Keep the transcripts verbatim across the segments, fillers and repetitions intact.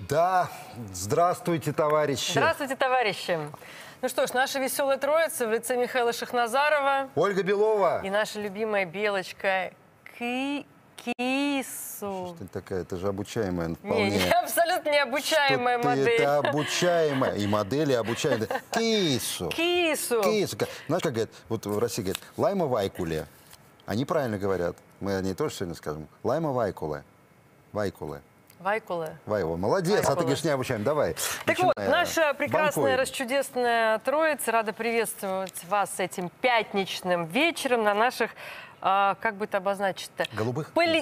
Да, здравствуйте, товарищи. Здравствуйте, товарищи. Ну что ж, наша веселая троица в лице Михаила Шахназарова. Ольга Белова. И наша любимая белочка Ки... Кису. Что ты такая? Это же обучаемая вполне. Не, я абсолютно не обучаемая Что модель. Ты, это обучаемая. И модели обучаемые. Кису. Кису. Кису. Знаешь, как говорят, вот в России говорят, лайма вайкуле. Они правильно говорят. Мы они тоже сегодня скажем. Лайма вайкуле. Вайкуле. Вайкуле. Вайкуле. Молодец, Вайкуле. а ты говоришь, не обучаем. Давай. Так начинаем. вот, наша прекрасная, Банкой. расчудесная троица рада приветствовать вас этим пятничным вечером на наших, а, как бы это обозначить-то? Голубых? Поли...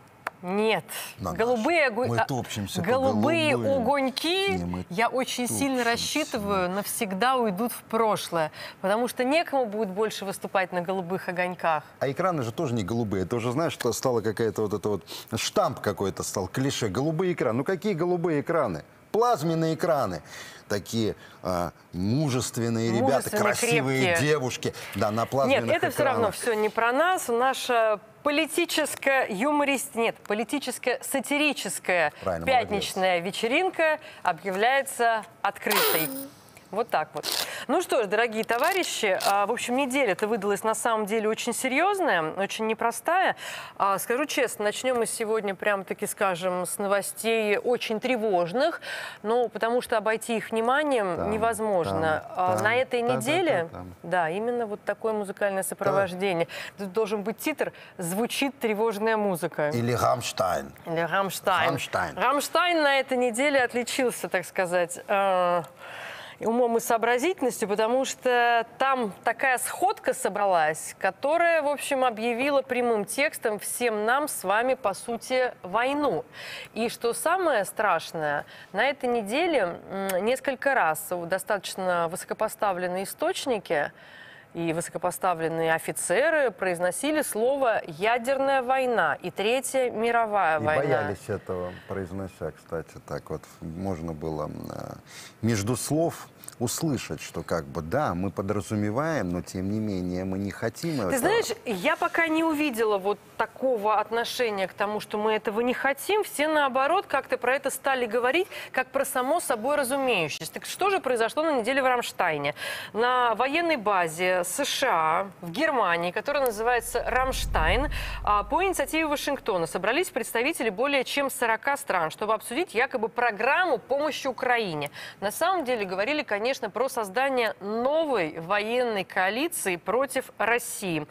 Нет. На голубые наш. Мы топчемся по голубые голубым. огоньки, Не, мы я очень топчемся. сильно рассчитываю, навсегда уйдут в прошлое. Потому что некому будет больше выступать на голубых огоньках. А экраны же тоже не голубые. Это уже, знаешь, что стало какая-то вот это вот штамп какой-то стал, клише. Голубые экраны. Ну какие голубые экраны? Плазменные экраны. Такие а, мужественные ребята, Мужественные, красивые крепкие. девушки. Да, на плазменных Нет, это экранах. все равно все не про нас. Наша политическая юморист... Нет, политическая сатирическая Правильно, пятничная вечеринка объявляется открытой. Вот так вот. Ну что ж, дорогие товарищи, в общем, неделя-то выдалась на самом деле очень серьезная, очень непростая. Скажу честно, начнем мы сегодня прям-таки, скажем, с новостей очень тревожных, ну, потому что обойти их вниманием Там, невозможно. там, там, на этой там, неделе, там, там. да, именно вот такое музыкальное сопровождение. Тут должен быть титр «Звучит тревожная музыка». Или Рамштайн. Или Рамштайн. Рамштайн. Рамштайн на этой неделе отличился, так сказать, э, умом и сообразительностью, потому что там такая сходка собралась, которая, в общем, объявила прямым текстом всем нам с вами, по сути, войну. И что самое страшное, на этой неделе несколько раз достаточно высокопоставленные источники и высокопоставленные офицеры произносили слово «ядерная война» и «Третья мировая И война». боялись этого, произнося, кстати, так вот можно было э, между слов услышать, что как бы да, мы подразумеваем, но тем не менее мы не хотим этого. Ты знаешь, я пока не увидела вот такого отношения к тому, что мы этого не хотим. Все наоборот как-то про это стали говорить, как про само собой разумеющееся. Так что же произошло на неделе в Рамштайне? На военной базе США в Германии, которая называется Рамштайн, по инициативе Вашингтона собрались представители более чем сорока стран, чтобы обсудить якобы программу помощи Украине. На самом деле говорили, конечно, конечно, про создание новой военной коалиции против России.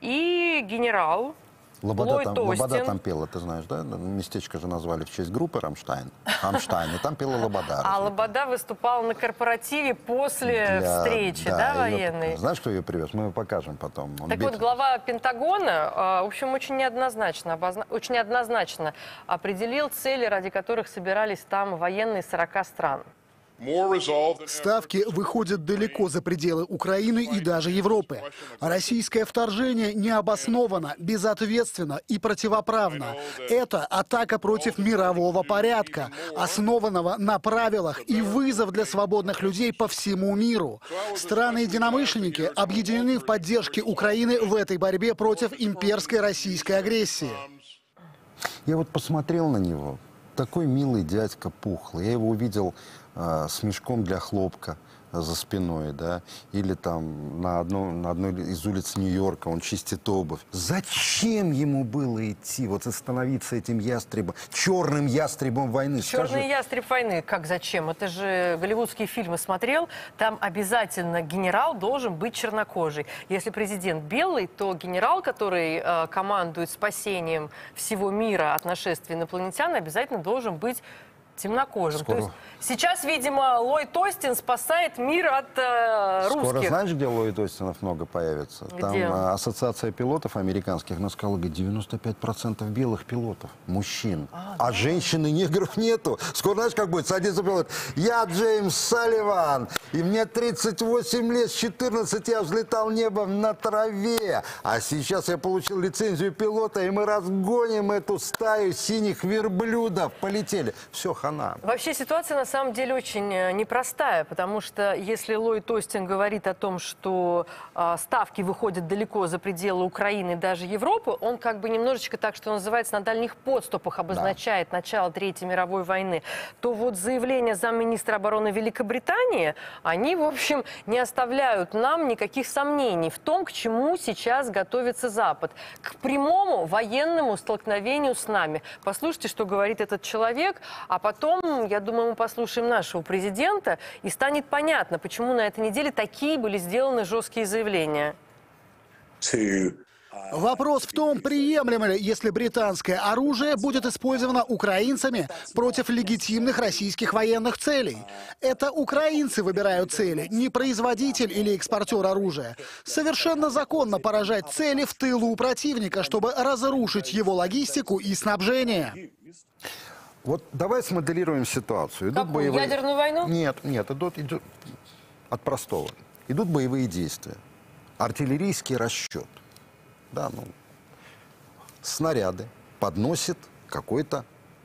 И генерал Лобода Ллойд там, Остин... Лобода там пела, ты знаешь, да? Местечко же назвали в честь группы «Рамштайн». «Рамштайн», и там пела Лобода. А Лобода выступала на корпоративе после Для... встречи, да, да, военной? Ее... Знаешь, кто ее привез? Мы ее покажем потом. Он так бит... вот, глава Пентагона, в общем, очень неоднозначно, обозна... очень неоднозначно определил цели, ради которых собирались там военные сорока стран. Ставки выходят далеко за пределы Украины и даже Европы. Российское вторжение необоснованно, безответственно и противоправно. Это атака против мирового порядка, основанного на правилах, и вызов для свободных людей по всему миру. Страны-единомышленники объединены в поддержке Украины в этой борьбе против имперской российской агрессии. Я вот посмотрел на него. Такой милый дядька пухлый. Я его увидел э, с мешком для хлопка за спиной, да, или там на, одно, на одной из улиц Нью-Йорка он чистит обувь. Зачем ему было идти, вот и становиться этим ястребом, черным ястребом войны? Черный Скажи. ястреб войны, как зачем? Это же голливудские фильмы смотрел, там обязательно генерал должен быть чернокожий. Если президент белый, то генерал, который э, командует спасением всего мира от нашествия инопланетян, обязательно должен быть темнокожим. Скоро... То есть сейчас, видимо, Ллойд Остин спасает мир от э, русских. Скоро знаешь, где Ллойд Остинов много появится? Где? Там а, ассоциация пилотов американских на сказала, говорит, девяносто пять процентов белых пилотов, мужчин. А, а да. женщин и негров нету. Скоро знаешь, как будет? Садится пилот. Я Джеймс Салливан, и мне тридцать восемь лет, с четырнадцати я взлетал в небо на траве. А сейчас я получил лицензию пилота, и мы разгоним эту стаю синих верблюдов. Полетели. Все, хана. страна. Вообще ситуация на самом деле очень непростая, потому что если Ллойд Остин говорит о том, что э, ставки выходят далеко за пределы Украины и даже Европы, он как бы немножечко так, что называется, на дальних подступах обозначает да. начало Третьей мировой войны, то вот заявления замминистра обороны Великобритании, они, в общем, не оставляют нам никаких сомнений в том, к чему сейчас готовится Запад. К прямому военному столкновению с нами. Послушайте, что говорит этот человек, а потом, я думаю, мы послушаем нашего президента, и станет понятно, почему на этой неделе такие были сделаны жесткие заявления. Вопрос в том, приемлемо ли, если британское оружие будет использовано украинцами против легитимных российских военных целей. Это украинцы выбирают цели, не производитель или экспортер оружия. Совершенно законно поражать цели в тылу у противника, чтобы разрушить его логистику и снабжение. Вот давай смоделируем ситуацию. Идут Какую, боевые... ядерную войну? Нет, нет, идут, идут от простого. Идут боевые действия. Артиллерийский расчет. Да, ну, снаряды подносит какой-то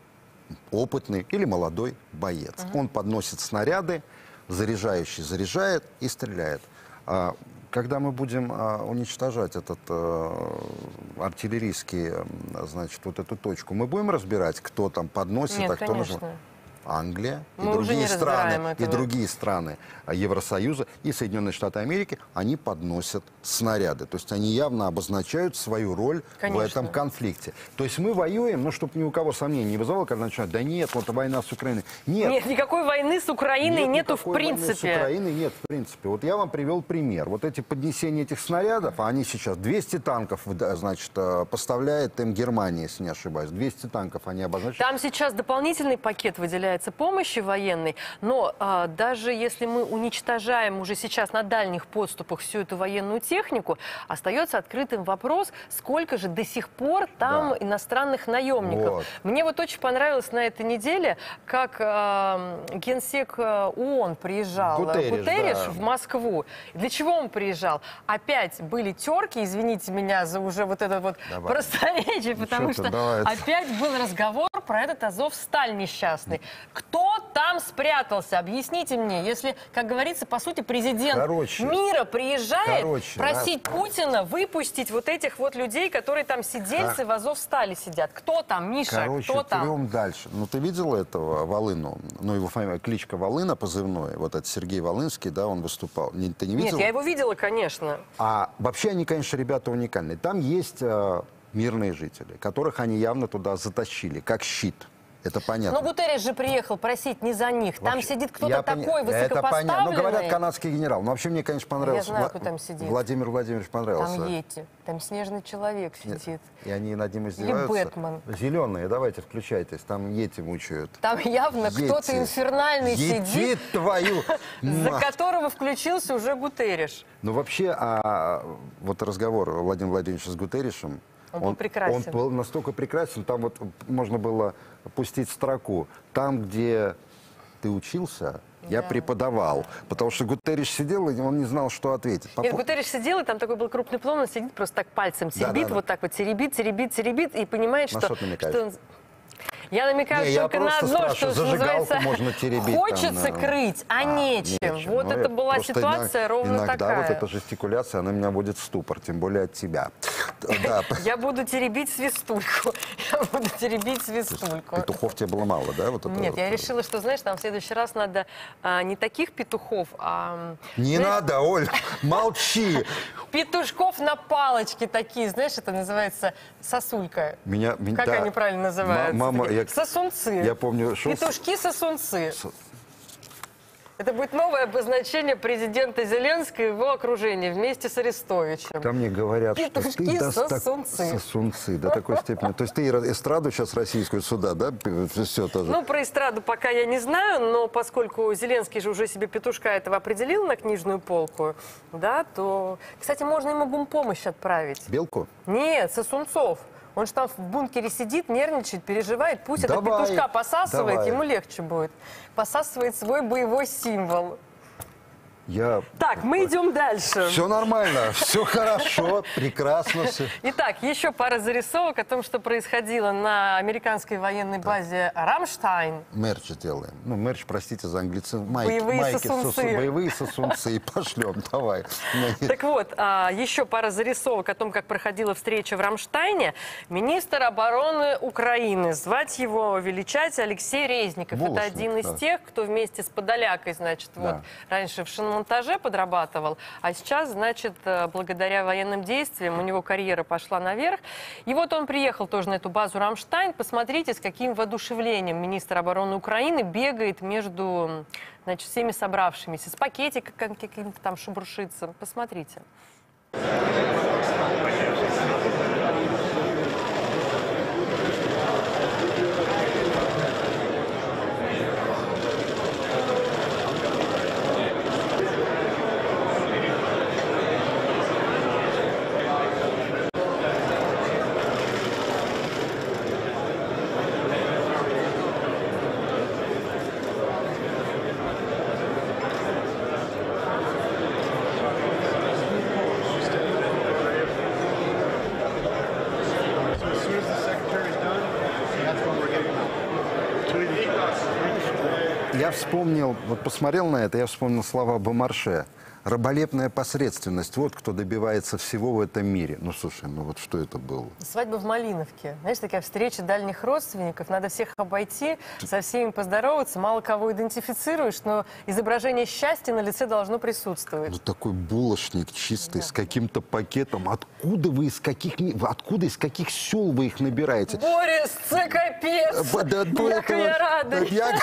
опытный или молодой боец. Uh-huh. Он подносит снаряды, заряжающий заряжает и стреляет. А, когда мы будем а, уничтожать этот а, артиллерийский, а, значит, вот эту точку, мы будем разбирать, кто там подносит, Нет, а кто конечно. нажимает? Англия и Мы другие страны, и этого. другие страны Евросоюза и Соединенные Штаты Америки, они подносят снаряды. То есть они явно обозначают свою роль Конечно. в этом конфликте. То есть мы воюем, ну, чтобы ни у кого сомнений не вызывало, когда начинают, да нет, вот война с Украиной. Нет. Нет, никакой войны с Украиной нет, нету в принципе. Войны с Украиной нет в принципе. Вот я вам привел пример. Вот эти поднесения этих снарядов, они сейчас двести танков, значит, поставляет им Германия, если не ошибаюсь. двести танков они обозначают. Там сейчас дополнительный пакет выделяется помощи военной, но а, даже если мы уничтожаем уже сейчас на дальних подступах всю эту военную технику, остается открытым вопрос, сколько же до сих пор там да. иностранных наемников. Вот. Мне вот очень понравилось на этой неделе, как а, генсек ООН приезжал, Гутерриш, Гутерриш да. в Москву. Для чего он приезжал? Опять были терки, извините меня за уже вот это вот давай. просторечие, потому что давай. опять был разговор про этот Азовсталь несчастный. Кто там спрятался? Объясните мне, если, как говорится, по сути, президент Короче. мира приезжает Короче, просить да. Путина выпустить вот этих вот людей, которые там сидельцы а... в Азовстале сидят. Кто там, Миша? Короче, кто там? Короче, дальше. Ну, ты видел этого Волыну? Ну, его фамилия, кличка Волына позывной. Вот это Сергей Волынский, да, он выступал. Не, ты не видел? Нет, я его видела, конечно. А вообще они, конечно, ребята уникальные. Там есть э, мирные жители, которых они явно туда затащили, как щит. Это понятно. Но Гутерриш же приехал просить не за них. Там вообще, сидит кто-то такой поня... высокопоставленный. Это ну, говорят, канадский генерал. Но вообще мне, конечно, понравился. Я знаю, кто там сидит. Владимир Владимирович понравился. Там Йети. Там снежный человек сидит. Нет. И они над ним издеваются. Или Бэтмен. Зеленые, давайте, включайтесь. Там Йети мучают. Там явно кто-то инфернальный Йети сидит, твою за которого включился уже Гутерриш. Ну вообще, а, вот разговор Владимира Владимировича с Гутерришем, Он был прекрасен. Он был настолько прекрасен, там вот можно было пустить строку. Там, где ты учился, да. я преподавал. Потому что Гутерриш сидел, и он не знал, что ответить. Нет, Гутерриш сидел, и там такой был крупный план, он сидит просто так пальцем теребит, да, да, да. вот так вот теребит, теребит, теребит, и понимает, на что... что, что он... Я намекаю не, только я на одно, что, что называется, можно теребить, хочется там, крыть, а, а нечем. нечем. Вот ну, это была ситуация иногда, ровно иногда такая. Иногда вот эта жестикуляция, она меня будет в ступор, тем более от тебя. Я буду теребить свистульку. Я буду теребить свистульку. Петухов тебе было мало, да? Нет, я решила, что, знаешь, там в следующий раз надо не таких петухов, а... Не надо, Оль, молчи. Петушков на палочке такие, знаешь, это называется сосулька. Меня, меня, как да. они правильно называются? Мама, я, сосунцы. Я помню, шел... Петушки-сосунцы. Со... Это будет новое обозначение президента Зеленского и его окружения вместе с Арестовичем. Ко мне говорят, Петушки, что ты сосунцы. Так... Сосунцы, до такой степени. То есть ты эстраду сейчас российскую сюда, да? Все тоже. Ну, про эстраду пока я не знаю, но поскольку Зеленский же уже себе петушка этого определил на книжную полку, да, то... Кстати, можно ему гумпомощь отправить. Белку? Нет, сосунцов. Он же там в бункере сидит, нервничает, переживает. Пусть давай, это петушка посасывает, давай. ему легче будет. Посасывает свой боевой символ. Давай. Как они правильно называются? Либетман. Либетман. Как они правильно называются? Давай. Либетман. Я... Так, мы идем дальше. Все нормально, все хорошо, прекрасно. Все. Итак, еще пара зарисовок о том, что происходило на американской военной базе Рамштайн. Мерч делаем. Ну, мерч, простите за англицизм. Майки, Боевые майки, сосунцы. сосу, боевые сосунцы. И пошлем, давай. Так вот, а, еще пара зарисовок о том, как проходила встреча в Рамштайне. Министр обороны Украины, звать его, величать, Алексей Резников. Булочник, это один из да. тех, кто вместе с Подолякой, значит, Да. вот раньше в шиномонтаже подрабатывал, а сейчас, значит, благодаря военным действиям у него карьера пошла наверх. И вот он приехал тоже на эту базу Рамштайн. Посмотрите, с каким воодушевлением министр обороны Украины бегает между, значит, всеми собравшимися, с пакетиком каким-то там шебуршится. Посмотрите. Я вспомнил, вот посмотрел на это, я вспомнил слова Бомарше. Раболепная посредственность. Вот кто добивается всего в этом мире. Ну, слушай, ну вот что это было? Свадьба в Малиновке. Знаешь, такая встреча дальних родственников. Надо всех обойти, со всеми поздороваться. Мало кого идентифицируешь, но изображение счастья на лице должно присутствовать. Ну, такой булочник чистый, да, с каким-то пакетом. Откуда вы, из каких, ми- откуда, из каких сел вы их набираете? Борис, це капец! Да, да, Яко этого- я рада! Я-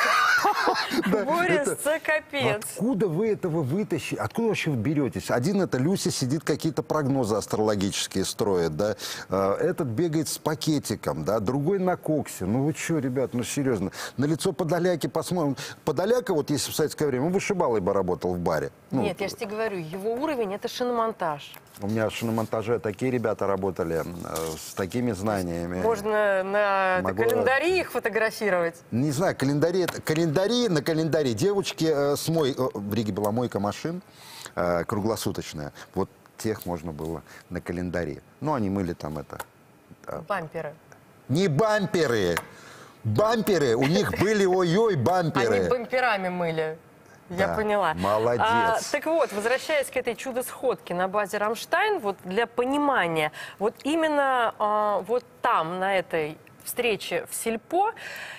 Да, Борис, это- це капец! Откуда вы этого вытащите? Откуда вообще вы беретесь? Один это Люся сидит, какие-то прогнозы астрологические строит, да? Э, Этот бегает с пакетиком, да? Другой на коксе. Ну вы что, ребят, ну серьезно. На лицо Подоляки посмотрим. Подоляка, вот если в советское время, он вышибалой бы работал в баре. Ну, Нет, я же тебе говорю, его уровень — это шиномонтаж. У меня в шиномонтаже такие ребята работали э, с такими знаниями. Можно на Могу- календари их фотографировать. Не знаю, календари, это- календари на календаре. Девочки э, с мой... э, в Риге была мойка машин э, круглосуточная. Вот тех можно было на календаре. Ну, они мыли там это... Бамперы. Не бамперы! Бамперы! У них были, ой-ой, бамперы! Они бамперами мыли. Я Да, поняла. молодец. А, так вот, возвращаясь к этой чудо-сходке на базе Рамштайн, вот для понимания, вот именно а, вот там, на этой встрече в Сельпо,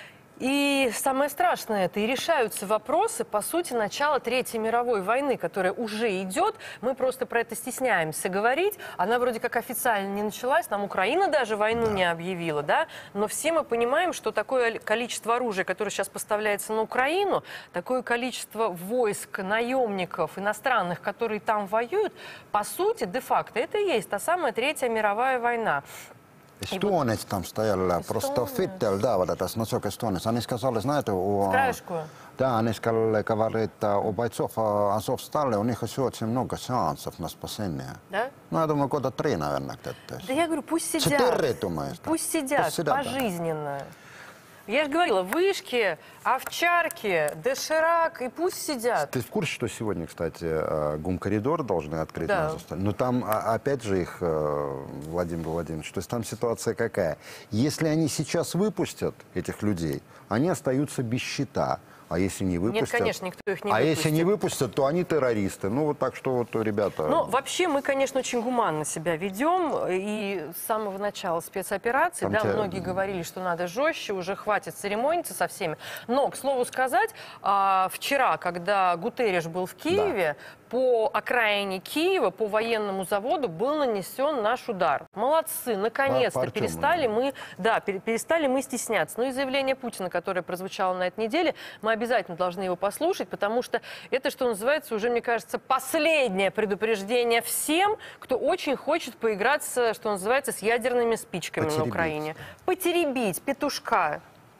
и самое страшное это, и решаются вопросы, по сути, начала Третьей мировой войны, которая уже идет. Мы просто про это стесняемся говорить. Она вроде как официально не началась, нам Украина даже войну не объявила, да? Но все мы понимаем, что такое количество оружия, которое сейчас поставляется на Украину, такое количество войск, наемников, иностранных, которые там воюют, по сути, де-факто, это и есть та самая Третья мировая война. Эстонец там стоял, просто Фиттел давал это, значок эстонец. Они сказали, знаете, у... Краешку. Да, они сказали, говорит, у бойцов Азовстали, у них еще очень много сеансов на спасение. Да? Ну, я думаю, года три, наверное, где-то. Да я говорю, пусть сидят. Четыре, думаешь? да? Пусть сидят, Пусть сидят, да. пожизненно. Я же говорила, вышки, овчарки, доширак, и пусть сидят. Ты в курсе, что сегодня, кстати, э, гум-коридор должны открыть? Да. на Азовстале? Но там, а, опять же, их, э, Владимир Владимирович, то есть там ситуация какая? Если они сейчас выпустят этих людей, они остаются без щита. А если не выпустят... Нет, конечно, никто их не А выпустит. если не выпустят, то они террористы. Ну, вот так что, вот, ребята... Ну, вообще, мы, конечно, очень гуманно себя ведем. И с самого начала спецоперации, Там да, тебя- многие говорили, что надо жестче, уже хватит церемониться со всеми. Но, к слову сказать, а, вчера, когда Гутерриш был в Киеве, по окраине Киева, по военному заводу был нанесен наш удар. Молодцы, наконец-то По Артему, перестали да. мы, да, пере- перестали мы стесняться. Ну и заявление Путина, которое прозвучало на этой неделе, мы обязательно должны его послушать, потому что это, что называется, уже, мне кажется, последнее предупреждение всем, кто очень хочет поиграться, что называется, с ядерными спичками Потеребить. на Украине. Потеребить петушка.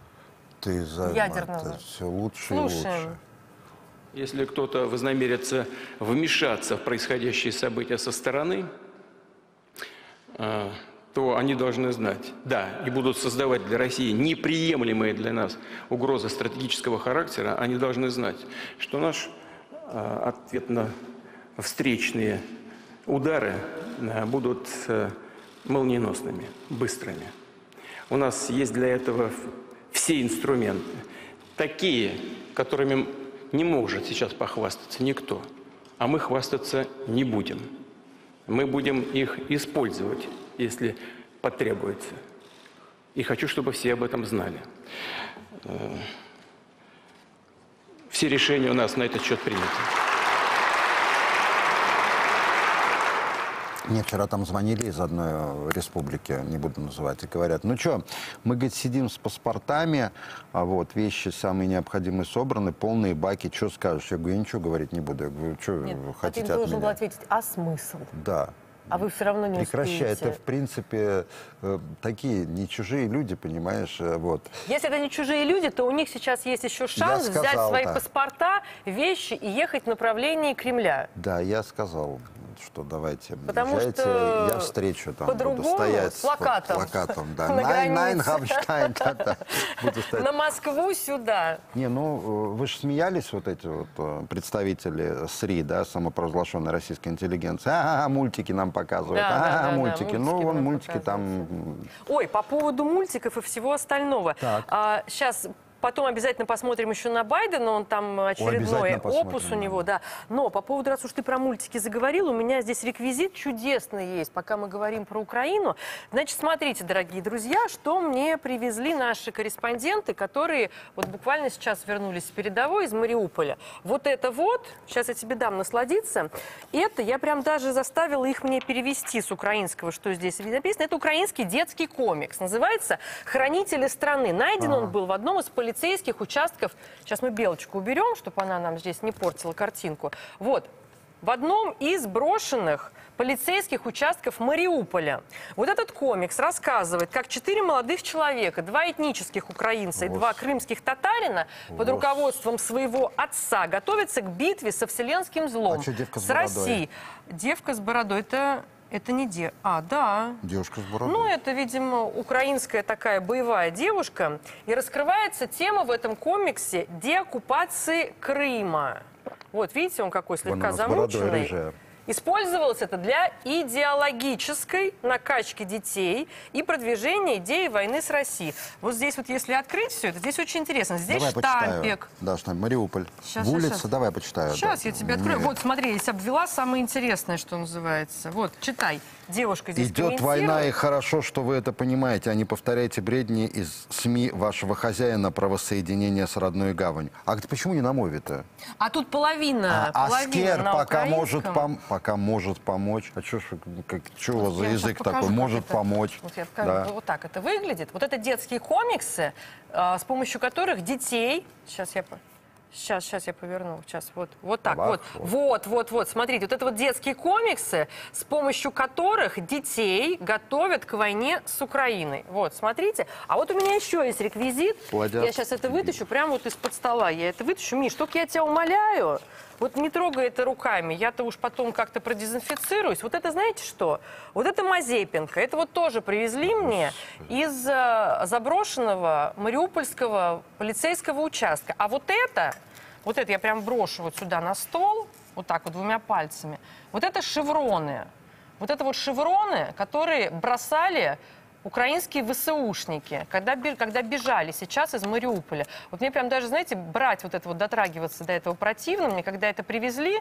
Ты за ядерного. это все лучше Слушаем. и лучше. Если кто-то вознамерится вмешаться в происходящие события со стороны, э, то они должны знать, да, и будут создавать для России неприемлемые для нас угрозы стратегического характера, они должны знать, что наш ответно-встречные удары будут молниеносными, быстрыми. У нас есть для этого все инструменты, такие, которыми не может сейчас похвастаться никто, а мы хвастаться не будем. Мы будем их использовать, если потребуется. И хочу, чтобы все об этом знали. Все решения у нас на этот счет приняты. Мне вчера там звонили из одной республики, не буду называть, и говорят, ну что, мы, говорит, сидим с паспортами, а вот вещи самые необходимые собраны, полные баки, что скажешь? Я говорю, я ничего говорить не буду. Я говорю, что вы хотите от меня? должен был ответить, а смысл? Да. А вы все равно не Прекращай, успеете. это, в принципе, э, такие не чужие люди, понимаешь, э, вот. Если это не чужие люди, то у них сейчас есть еще шанс сказал, взять свои да. паспорта, вещи и ехать в направлении Кремля. Да, я сказал, что давайте, Потому езжайте, что я встречу, там, буду по-другому стоять с плакатом, под плакатом, да. на Найн, найн, границе. Хабштайн, да, да. Буду стоять. На Москву сюда. Не, ну, вы же смеялись, вот эти вот э, представители СРИ, да, самопровозглашенной российской интеллигенции. Ага, мультики нам показывают, Да, ага, да, да, да, мультики. мультики Ну, вон нам мультики там... Ой, по поводу мультиков и всего остального. Так. А, сейчас... Потом обязательно посмотрим еще на Байдена, он там очередной обязательно посмотрим, опус у да. него, да. Но по поводу, раз уж ты про мультики заговорил, у меня здесь реквизит чудесный есть, пока мы говорим про Украину. Значит, смотрите, дорогие друзья, что мне привезли наши корреспонденты, которые вот буквально сейчас вернулись с передовой из Мариуполя. Вот это вот, сейчас я тебе дам насладиться, это я прям даже заставила их мне перевести с украинского, что здесь написано. Это украинский детский комикс, называется «Хранители страны». Найден он был в одном из полицейских полицейских участков. Сейчас мы белочку уберем, чтобы она нам здесь не портила картинку. Вот. В одном из брошенных полицейских участков Мариуполя. Вот этот комикс рассказывает, как четыре молодых человека, два этнических украинца и два крымских татарина под руководством своего отца готовятся к битве со вселенским злом. А что девка с с бородой? Россией. Девка с бородой, это... Это не де... А, да. Девушка с бородой. Ну, это, видимо, украинская такая боевая девушка. И раскрывается тема в этом комиксе деоккупации Крыма. Вот, видите, он какой слегка Вон она с бородой замученный. рыжая. Использовалось это для идеологической накачки детей и продвижения идеи войны с Россией. Вот здесь вот, если открыть все это, здесь очень интересно. Здесь Давай штампик. почитаю. Да, штамп. Мариуполь. Щас, в улице, щас, щас. давай почитаю. Сейчас да. я тебе открою. Нет. Вот, смотри, я обвела самое интересное, что называется. Вот, читай. Девушка здесь Идет война, и хорошо, что вы это понимаете, а не повторяйте бредни из СМИ вашего хозяина про воссоединение с родной гаванью. А ты почему не на мове-то? А тут половина, А половина Аскер на пока может, украинском. пом пока может помочь. А что как, чё у вас Вот за я вам язык щас покажу, такой? как Может это- помочь. Вот я покажу, Да. вот так это выглядит. Вот это детские комиксы, а, с помощью которых детей... Сейчас я... по- Сейчас, сейчас я поверну. Сейчас, вот, вот так, Бах, вот. вот. Вот, вот, вот. Смотрите, вот это вот детские комиксы, с помощью которых детей готовят к войне с Украиной. Вот, смотрите. А вот у меня еще есть реквизит. Плодят. Я сейчас это вытащу прямо вот из-под стола. Я это вытащу. Миш, только я тебя умоляю, вот не трогай это руками. Я-то уж потом как-то продезинфицируюсь. Вот это знаете что? Вот это Мазепинка. Это вот тоже привезли мне из э, заброшенного мариупольского полицейского участка. А вот это... Вот это я прям брошу вот сюда на стол, вот так вот двумя пальцами. Вот это шевроны. Вот это вот шевроны, которые бросали украинские ВСУшники, когда, когда бежали сейчас из Мариуполя. Вот мне прям даже, знаете, брать вот это вот, дотрагиваться до этого противно. Мне когда это привезли,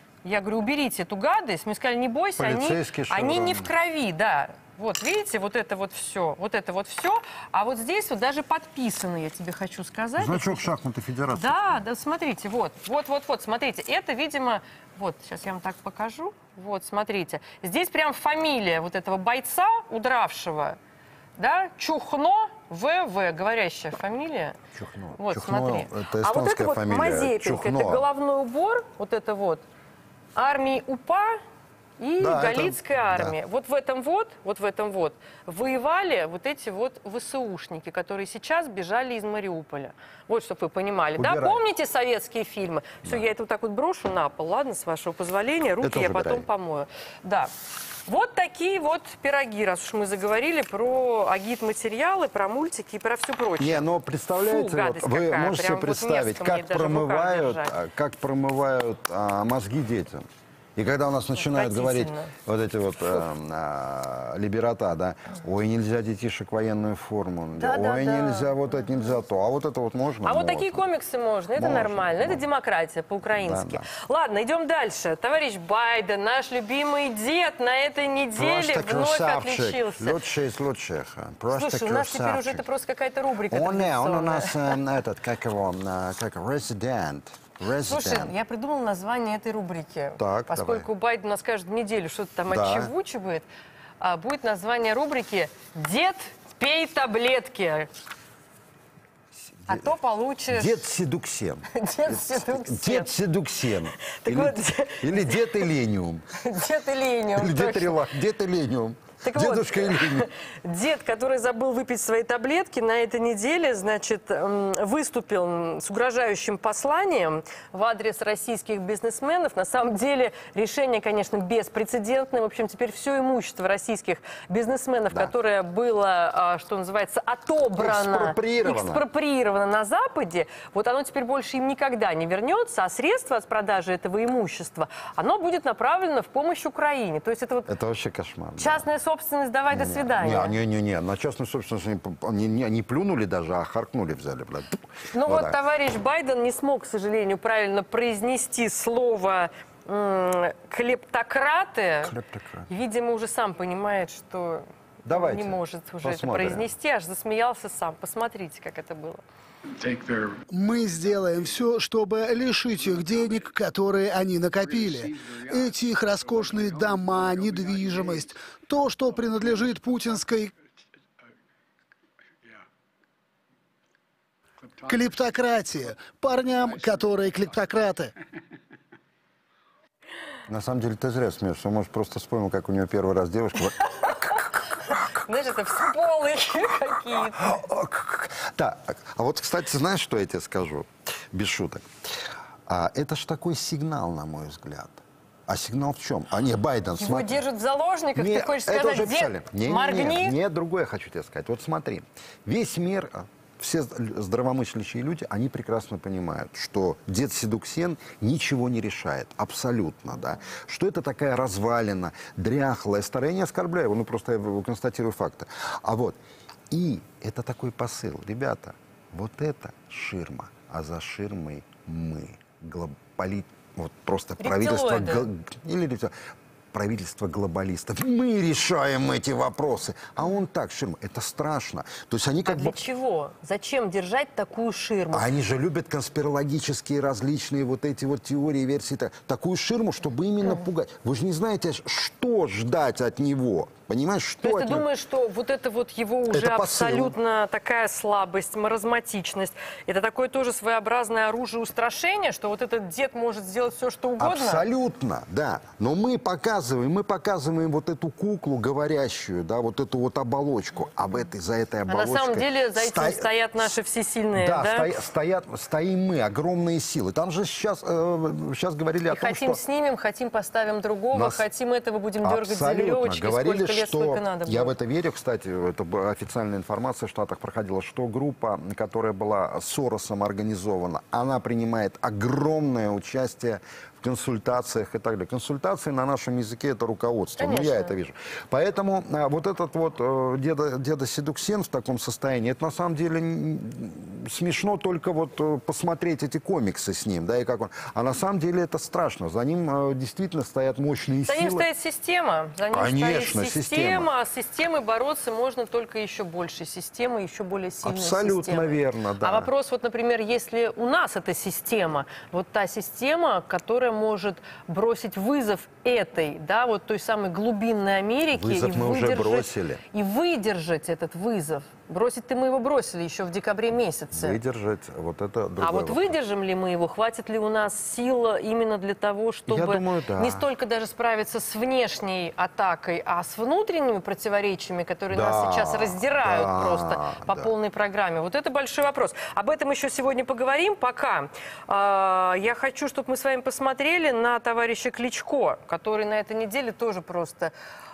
я говорю, уберите эту гадость. Мне сказали, не бойся, они, Полицейские они не шевроны. в крови, да. Вот, видите, вот это вот все, вот это вот все. А вот здесь вот даже подписано, я тебе хочу сказать. Значок шахматной федерации. Да, да, смотрите, вот, вот, вот, вот, смотрите, это, видимо, вот, сейчас я вам так покажу, вот, смотрите, здесь прям фамилия вот этого бойца, удравшего, да, Чухно ВВ, говорящая фамилия. Чухно. Вот, Чухно смотри. это А вот это эстонская вот фамилия. Мазепинка, Чухно. это головной убор, вот это вот, армии УПА, и Да, Галицкой это- армии. да. Вот в этом вот, вот в этом вот воевали вот эти вот ВСУшники, которые сейчас бежали из Мариуполя. Вот, чтобы вы понимали. Да, Убирай. помните советские фильмы? Все, я это вот так вот брошу на пол, ладно, с вашего позволения. Руки Это я уже потом убирай. помою. Да. Вот такие вот пироги, раз уж мы заговорили про агит-материалы, про мультики и про все прочее. Не, но представляете, Фу, вот гадость вы какая. можете Прям вот представить, мерзко мне как даже в руках промывают, держать. а, как промывают а, мозги детям. И когда у нас начинают говорить Отвратительно. вот эти вот э, а, либерата, да, ой, нельзя детишек в военную форму, Да, ой, да, да. нельзя вот это, нельзя то, а вот это вот можно. А вот можно. такие комиксы можно, это Можно, нормально, это можно. демократия по-украински. Да, Ладно, идем дальше. Товарищ Байден, наш любимый дед, на этой неделе Просто вновь красавчик, отличился. лучший из лучших, просто Слушай, у нас теперь уже красавчик. это просто какая-то рубрика Он, не, он у традиционная. нас э, этот, как его, э, как Resident. Слушай, Resident. я придумала название этой рубрики. Так, Поскольку Байден у нас каждую неделю что-то там Да. отчевучивает, а, будет название рубрики «Дед, пей таблетки». А то получишь... Дед Седуксен. Дед Седуксен. Дед Седуксен. Так Или, вот. или дед Элениум. Дед Элениум. Или дед точно. Релак. Дед Элениум. Так Дедушка вот, Элениум. дед, который забыл выпить свои таблетки, на этой неделе, значит, м, выступил с угрожающим посланием в адрес российских бизнесменов. На самом деле решение, конечно, беспрецедентное. В общем, теперь все имущество российских бизнесменов, Да. которое было, а, что называется, отобрано, Экспроприировано. экспроприировано на Западе, вот оно теперь больше им никогда не вернется, а средства от продажи этого имущества, оно будет направлено в помощь Украине. То есть это вот Это вообще кошмар. да. частная собственность, давай, до свидания. Не-не-не, на частную собственность они, они не, не плюнули даже, а харкнули взяли. Блядь. Ну вот, так. товарищ Байден не смог, к сожалению, правильно произнести слово м, «клептократы». Клептократы. Видимо, уже сам понимает, что Давайте, не может уже это посмотрим. произнести, аж засмеялся сам. Посмотрите, как это было. Мы сделаем все, чтобы лишить их денег, которые они накопили. Эти их роскошные дома, недвижимость, то, что принадлежит путинской клептократии, парням, которые клептократы. На самом деле ты зря смеешься. Он, может, просто вспомнил, как у него первый раз девушка... Знаешь, это всполохи какие-то. Так, а вот, кстати, знаешь, что я тебе скажу? Без шуток. А, это ж такой сигнал, на мой взгляд. А сигнал в чем? А не, Байден, Его смотри. держат в заложниках, Не, ты хочешь это сказать, уже дед, писали. Не, не, моргни. Не, не, другое хочу тебе сказать. Вот смотри, весь мир, все здравомыслящие люди, они прекрасно понимают, что дед Седуксен ничего не решает, абсолютно, да. Что это такая развалина, дряхлая, старая. Я не оскорбляю его, ну просто я констатирую факты. А вот, и это такой посыл. Ребята, вот это ширма, а за ширмой мы, глобали... вот просто правительство... Рептилоиды. гл- Или рептилоиды. Правительство глобалистов. Мы решаем эти вопросы. А он так, ширма. Это страшно. То есть они А как для бы... чего? Зачем держать такую ширму? А они же любят конспирологические различные вот эти вот теории, версии. Так- Такую ширму, чтобы именно пугать. Вы же не знаете, что ждать от него. Понимаешь, что То есть от ты него? думаешь, что вот это вот его уже Это посыл. абсолютно такая слабость, маразматичность, это такое тоже своеобразное оружие устрашения, что вот этот дед может сделать все, что угодно? Абсолютно, да. Но мы показываем, мы показываем вот эту куклу говорящую, да, вот эту вот оболочку. Об этой, за этой А на оболочкой... самом деле за этим сто- стоят наши всесильные, Да, да? стоя- стоят, стоим мы, огромные силы. Там же сейчас, э, сейчас говорили И о том, хотим что... снимем, хотим поставим другого, Нас- хотим этого, будем дергать за Абсолютно. веревочки, Говорили, сколько лет, что... сколько надо Я в будет. это верю, кстати, это была официальная информация в Штатах проходила, что группа, которая была Соросом организована, она принимает огромное участие в консультациях и так далее. Консультации на нашем языке — это руководство. Ну, Конечно. я это вижу. Поэтому а, вот этот вот э, деда, деда Седуксен в таком состоянии, это на самом деле н- смешно только вот э, посмотреть эти комиксы с ним, да, и как он. А на самом деле это страшно. За ним э, действительно стоят мощные За силы. ним стоит система. За ним Конечно, стоит система. система. А с системой бороться можно только еще больше системы, еще более сильной Абсолютно системой. верно, да. А вопрос, вот, например, если у нас эта система, вот та система, которая может бросить вызов этой, да, вот той самой глубинной Америке Вызов и мы уже выдержать- бросили. и выдержать этот вызов. Бросить-то мы его бросили еще в декабре месяце. Выдержать, вот это другой А вот вопрос. выдержим ли мы его? Хватит ли у нас сил именно для того, чтобы Я думаю, да. не столько даже справиться с внешней атакой, а с внутренними противоречиями, которые Да, нас сейчас раздирают да, просто по да. полной программе? Вот это большой вопрос. Об этом еще сегодня поговорим. Пока э, я хочу, чтобы мы с вами посмотрели на товарища Кличко, который на этой неделе тоже просто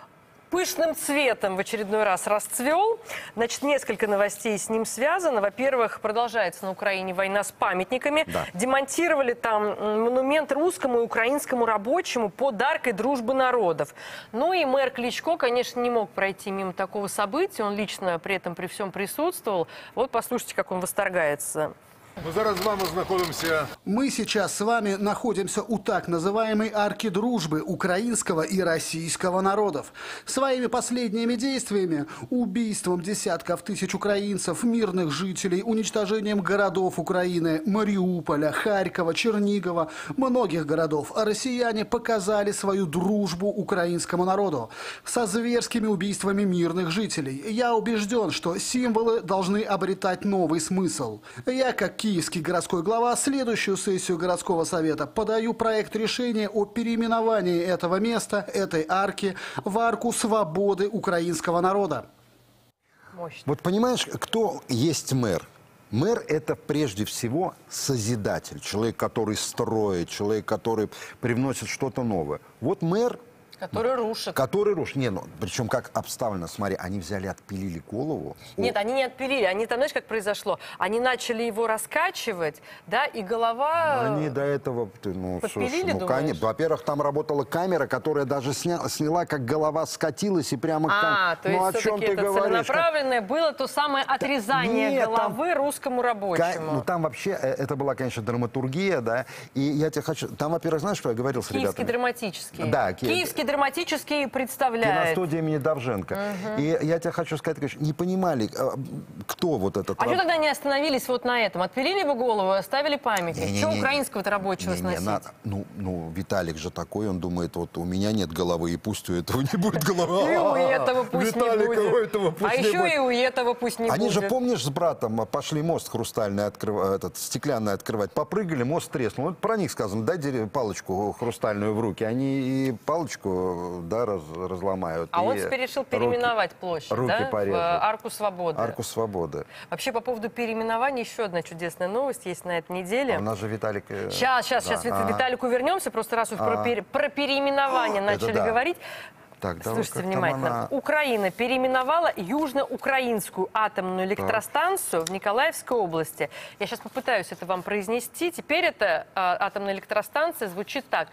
пышным цветом в очередной раз расцвел. Значит, несколько новостей с ним связано. Во-первых, продолжается на Украине война с памятниками. Да. Демонтировали там монумент русскому и украинскому рабочему под аркой дружбы народов. Ну и мэр Кличко, конечно, не мог пройти мимо такого события. Он лично при этом при всем присутствовал. Вот послушайте, как он восторгается. Мы зараз з вами знаходимося. Мы сейчас с вами находимся у так называемой арки дружбы украинского и российского народов. Своими последними действиями, убийством десятков тысяч украинцев, мирных жителей, уничтожением городов Украины, Мариуполя, Харькова, Чернигова, многих городов, россияне показали свою дружбу украинскому народу со зверскими убийствами мирных жителей. Я убежден, что символы должны обретать новый смысл. Я, как киевский городской глава, следующую сессию городского совета подаю проект решения о переименовании этого места, этой арки, в арку свободы украинского народа. Мощно. Вот понимаешь, кто есть мэр? Мэр – это прежде всего созидатель, человек, который строит, человек, который привносит что-то новое. Вот мэр, Который рушит. который рушит. Не, ну, причем как обставлено, смотри, они взяли, отпилили голову. Нет, О, они не отпилили. Они там, знаешь, как произошло? Они начали его раскачивать, да, и голова... Они до этого, ты, ну, Подпилили, слушай, ну, думаешь? конечно. Во-первых, там работала камера, которая даже сня, сняла, как голова скатилась и прямо... А, к то ну, есть о чем все-таки ты это говоришь? Как- целенаправленное было то самое отрезание Нет, там- головы русскому Ка- рабочему. Ну, там вообще, э, это была, конечно, драматургия, да, и я тебе хочу... Там, во-первых, знаешь, что я говорил с Киевский ребятами? драматический. Да, Ки- Киевский драматический представляет. Киностудия имени Довженко. И я тебе хочу сказать, конечно, не понимали, э, кто вот этот... А раб- что тогда не остановились вот на этом? Отпилили бы голову, оставили памятник. Не-не-не. Чего украинского-то рабочего Не, не, сносить? надо. Ну, ну, Виталик же такой, он думает, вот у меня нет головы, и пусть у этого не будет головы. И у этого пусть не Виталика у будет. этого пусть А не еще будет. и у этого пусть не Они будет. же, помнишь, с братом пошли мост хрустальный открывать, этот, стеклянный открывать, попрыгали, мост треснул. Вот про них сказано, дай дерево- палочку хрустальную в руки. Они и палочку, да, раз- разломают. А и он теперь решил руки- переименовать площадь, руки да, в порежут. э, Арку Свободы. Арку свободы. Вообще, по поводу переименования, еще одна чудесная новость есть на этой неделе. А у нас же Виталик... э, Сейчас, сейчас, да. сейчас А, Виталику вернемся. Просто раз уж про, А. пере- про переименование Это начали да. говорить. Так, давай, Слушайте как там внимательно. она- Украина переименовала южноукраинскую атомную электростанцию в Николаевской области. Я сейчас попытаюсь это вам произнести. Теперь эта а, атомная электростанция звучит так.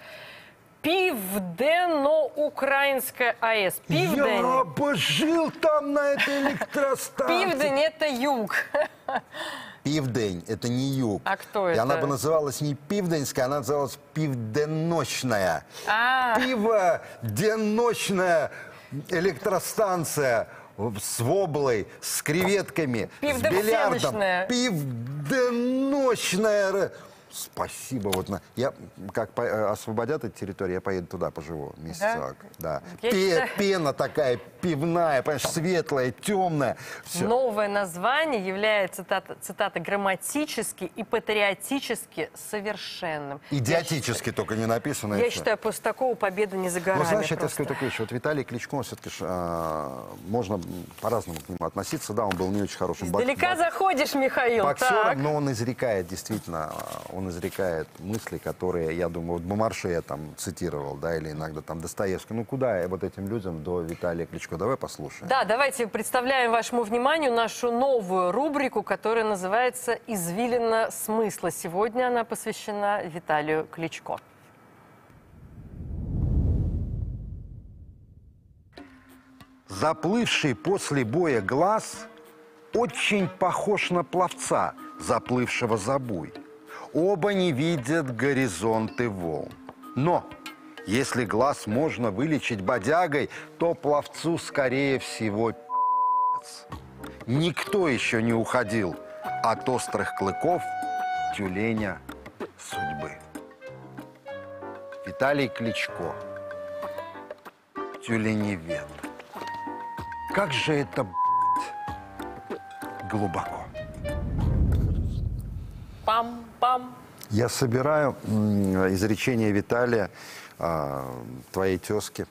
Південно-Українська АЭС. Південь. Я бы жил там на этой электростанции. Південь – это юг. Пивдень, это не юг. А кто И это? она бы называлась не Пивденская, она называлась Пивденночная. А. Пиво-денночная электростанция с воблой, с креветками, с бильярдом. Пивденсеночная. Пивденночная. Спасибо. Вот на... Я, как по... освободят эти территории, я поеду туда, поживу месяцок. Да? Я Пе- считаю- Пена такая пивная, понимаешь, светлая, темная. Всё. Новое название является, цитата, цитата, грамматически и патриотически совершенным. Идиотически только не написано. и Я всё. считаю, после такого победа не за горами. Ну, знаешь, я тебе просто. скажу такую вещь. Вот Виталий Кличко, он все-таки можно по-разному к нему относиться. Да, он был не очень хорошим бок- Издалека бок- заходишь, Михаил. Так. боксером, но он изрекает, действительно, он изрекает мысли, которые, я думаю, вот Бомарше я там цитировал, да, или иногда там Достоевский. Ну, куда вот этим людям до Виталия Кличко? Давай послушаем. Да, давайте представляем вашему вниманию нашу новую рубрику, которая называется «Извилина смысла». Сегодня она посвящена Виталию Кличко. Заплывший после боя глаз очень похож на пловца, заплывшего за буй. Оба не видят горизонты волн. Но если глаз можно вылечить бодягой, то пловцу, скорее всего, пи***ц. Никто еще не уходил от острых клыков тюленя судьбы. Виталий Кличко. Тюленевед. Как же это, б***ь, глубоко. Пам-пам. Я собираю м, изречение Виталия, а, твоей тезки,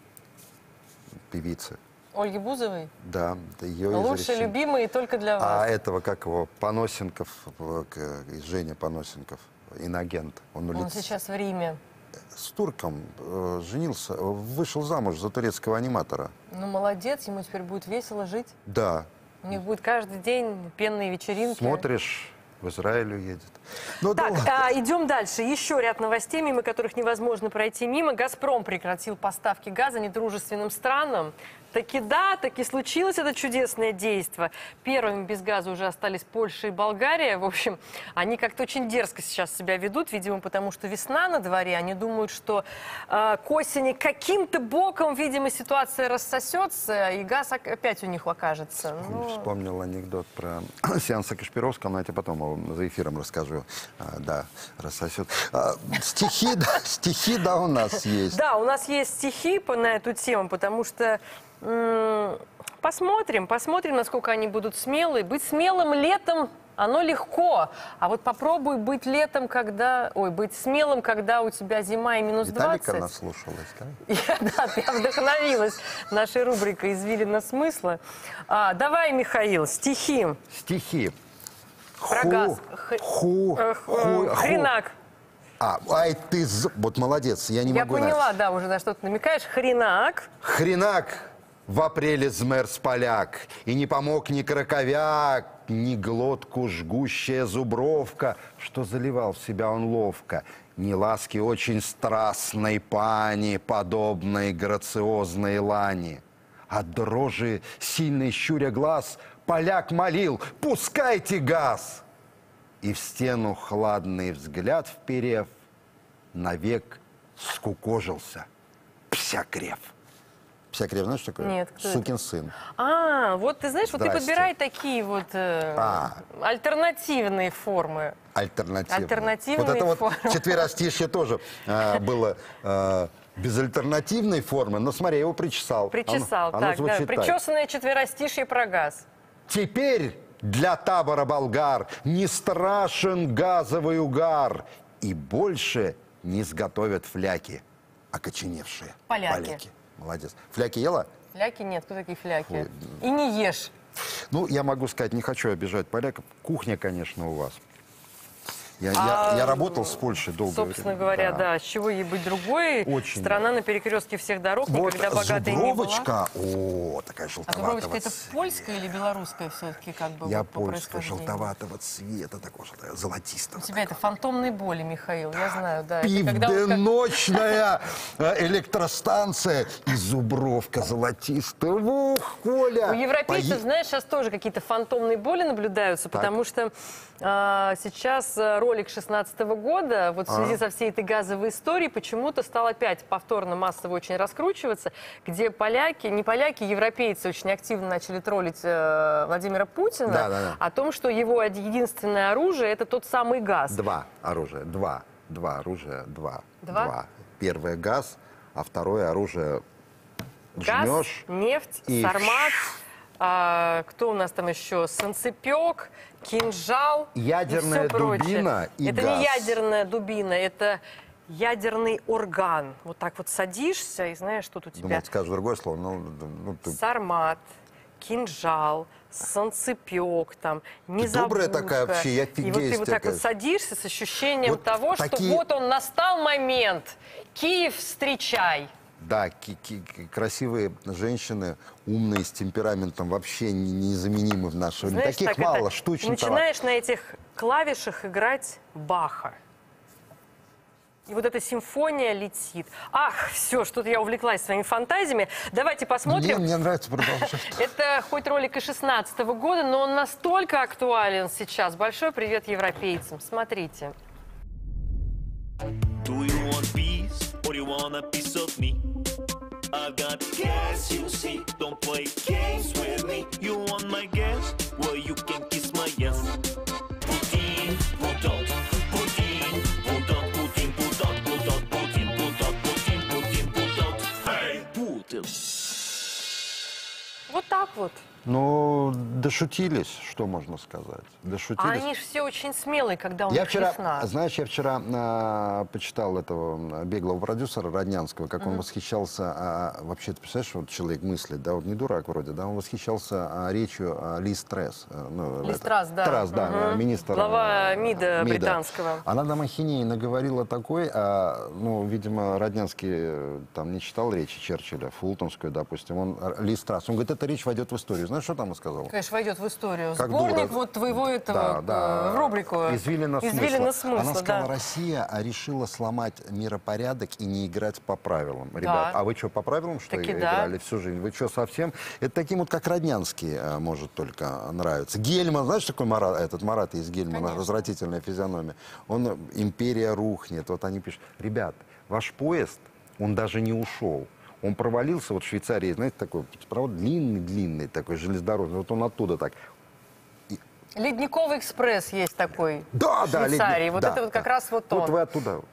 певицы. Ольги Бузовой? Да, это ее Лучше изречение. любимые только для вас. А этого, как его, Поносенков, э, к- Женя Поносенков, инагент. Он, Он улет- сейчас в Риме. с турком э, женился, э, вышел замуж за турецкого аниматора. Ну, молодец, ему теперь будет весело жить. Да. У них будет каждый день пенные вечеринки. Смотришь, в Израиль уедет. Ну, да Так, ладно. а, идем дальше. Еще ряд новостей, мимо которых невозможно пройти мимо. «Газпром» прекратил поставки газа недружественным странам. Таки да, таки случилось это чудесное действо. Первыми без газа уже остались Польша и Болгария. В общем, они как-то очень дерзко сейчас себя ведут, видимо, потому что весна на дворе. Они думают, что э, к осени каким-то боком, видимо, ситуация рассосется, и газ ок- опять у них окажется. Ну, Вспомнил анекдот про сеанса Кашпировского, но я тебе потом его за эфиром расскажу. А, да, рассосет. А, стихи, да, стихи, да, у нас есть. Да, у нас есть стихи по- на эту тему, потому что м, посмотрим, посмотрим, насколько они будут смелые. Быть смелым летом, оно легко. А вот попробуй быть летом, когда... Ой, быть смелым, когда у тебя зима и минус Виталика двадцать. наслушалась, да? Я, да, я вдохновилась нашей рубрикой «Извилина смысла». А, давай, Михаил, стихи. Стихи. Про Ху, газ. Х- ху, э, ху, э, ху. Хренак. А, ай ты, з- вот молодец, я не Я могу иначе. поняла, да, уже на что ты намекаешь. Хренак. Хренак в апреле змерз поляк, и не помог ни краковяк, ни глотку жгущая зубровка, что заливал в себя он ловко, ни ласки очень страстной пани, подобной грациозной лани. От дрожи, сильной щуря глаз, поляк молил: «Пускайте газ!» И в стену хладный взгляд вперев, навек скукожился Псякрев. Псякрев, знаешь, что такое? Нет, кто это? Сукин сын. А, вот ты знаешь, вот ты Здрасте. подбирай такие вот э, А. альтернативные формы. Альтернативный. Альтернативные Вот это вот формы. четверостишье тоже э, было э, без альтернативной формы, но смотри, я его причесал. Причесал, Оно- оно так, да. звучит так. Причесанное четверостишье про газ. Теперь для табора болгар не страшен газовый угар, и больше не сготовят фляки, окоченевшие Поляки. Молодец. Фляки ела? Фляки нет, кто такие фляки? Ой. И не ешь. Ну, я могу сказать, не хочу обижать поляков. Кухня, конечно, у вас. Я, А, я, я работал с Польшей долгое Собственно время. говоря, да. С чего ей быть другой? Очень. Страна на перекрестке всех дорог, Вот никогда богатой не была. зубровочка, о, такая А желтоватого зубровочка это цвета. польская или белорусская все-таки как бы Я вот по польская, происхождению? желтоватого цвета, такого желтого, золотистого. У тебя это фантомные боли, Михаил, я знаю, да. Это когда вот как- Пивденочная э, электростанция и зубровка золотистая. Ух, Коля! У европейцев, Пои- знаешь, сейчас тоже какие-то фантомные боли наблюдаются, потому что а, сейчас а, ролик шестнадцатого года, вот в связи со всей этой газовой историей, почему-то стал опять повторно массово очень раскручиваться, где поляки, не поляки, европейцы очень активно начали троллить э, Владимира Путина Да, да, да. о том, что его од- единственное оружие – это тот самый газ. Два оружия, два. Два оружия, два. Два? Первое газ, а второе оружие Газ, жмешь. нефть, и- сармат, а, кто у нас там еще? Санцепек, кинжал. Ядерная и всё прочее. дубина и Это газ. не ядерная дубина, это ядерный орган. Вот так вот садишься, и знаешь, что тут у Думал, тебя скажешь другое слово, но ну, ты сармат, кинжал, санцепек, там, незабудка. добрая такая вообще, я И вот ты вот офигею, так вот конечно. садишься с ощущением Вот того, что такие- вот он, настал момент. Киев, встречай. Да, ки- ки- ки- красивые женщины, умные, с темпераментом, вообще не- незаменимы в наше время. Знаешь, Таких так мало, это, штучный товар. начинаешь на этих клавишах играть Баха. И вот эта симфония летит. Ах, все, что-то я увлеклась своими фантазиями. Давайте Мне, посмотрим. мне нравится продолжать. Это хоть ролик и шестнадцатого года, но он настолько актуален сейчас. Большой привет европейцам. Смотрите. Do you want peace or you want a piece of me? I've got gas, you see. Don't play games with me. You want my gas? Well, you can kiss my yes. Putin, Putin, Putin, Putin, Putin, Putin, Putin, Putin, Putin, Putin, Putin, Putin. Hey, Putin. Вот так вот. Ну, дошутились, что можно сказать. Дошутились. А они же все очень смелые, когда у Я них вчера, весна. знаешь, я вчера а, почитал этого беглого продюсера Роднянского, как он восхищался, а, вообще, ты представляешь, вот человек мыслит, да, вот не дурак вроде, да, он восхищался а, речью а, Лиз Тресс. а, Ну, Лиз это- Трасс, да. Трасс, да, Мгм. министр. Глава а, МИДа британского. Она там ахинеи наговорила такой, а, ну, видимо, Роднянский э, там не читал речи Черчилля, фултонскую, допустим, он, а, Лиз Трасс, он говорит, эта речь войдет в историю. Знаешь, что там он сказал? Конечно, войдет в историю. Как Сборник дура. вот твоего этого Да, да. э, в рубрику Извилина «Извилина смысла». смысла», Она сказала, да. Россия решила сломать миропорядок и не играть по правилам. Ребят, Да. а вы что, по правилам, что Таки ли, да. играли всю жизнь? Вы что, совсем? Это таким вот, как Роднянский, э, может только нравиться. Гельман, знаешь, такой Марат, этот Марат из Гельмана, Конечно. развратительная физиономия. Он, э, империя рухнет. Вот они пишут, ребят, ваш поезд, он даже не ушел. Он провалился, вот в Швейцарии, знаете, такой провод длинный-длинный, такой железнодорожный. Вот он оттуда так. Ледниковый экспресс есть такой Да, в да, Швейцарии. ледник- Вот да, это вот да. как раз вот он. Вот вы оттуда.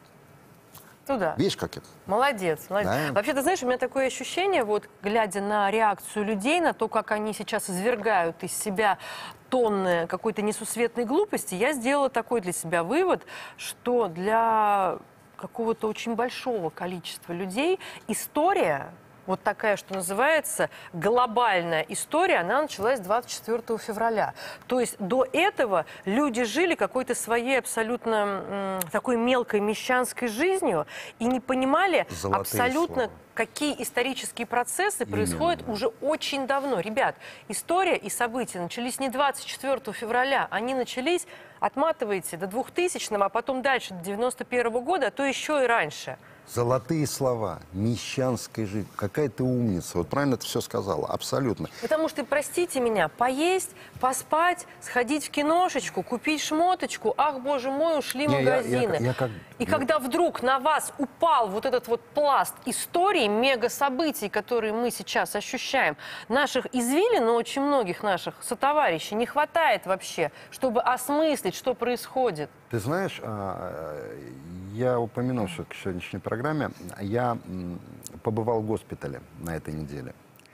Туда. Видишь, как это? Молодец, молодец. Да. Вообще, ты знаешь, у меня такое ощущение, вот, глядя на реакцию людей, на то, как они сейчас извергают из себя тонны какой-то несусветной глупости, я сделала такой для себя вывод, что для какого-то очень большого количества людей история, вот такая, что называется, глобальная история, она началась двадцать четвёртого февраля. То есть до этого люди жили какой-то своей абсолютно м, такой мелкой мещанской жизнью и не понимали Золотые абсолютно, слова. какие исторические процессы происходят Именно. уже очень давно. Ребят, история и события начались не двадцать четвёртого февраля, они начались, отматывайте, до двухтысячного, а потом дальше, до девяносто первого года, а то еще и раньше. Золотые слова, мещанская жизнь. Какая ты умница. Вот правильно ты все сказала. Абсолютно. Потому что, простите меня, поесть, поспать, сходить в киношечку, купить шмоточку, ах, боже мой, ушли Не, я- я- магазины. я как- И я- когда вдруг на вас упал вот этот вот пласт истории, мега-событий, которые мы сейчас ощущаем, наших извилин, но очень многих наших сотоварищей не хватает вообще, чтобы осмыслить, что происходит. Ты знаешь, а, я упомянул все-таки в сегодняшней программе, я м, побывал в госпитале на этой неделе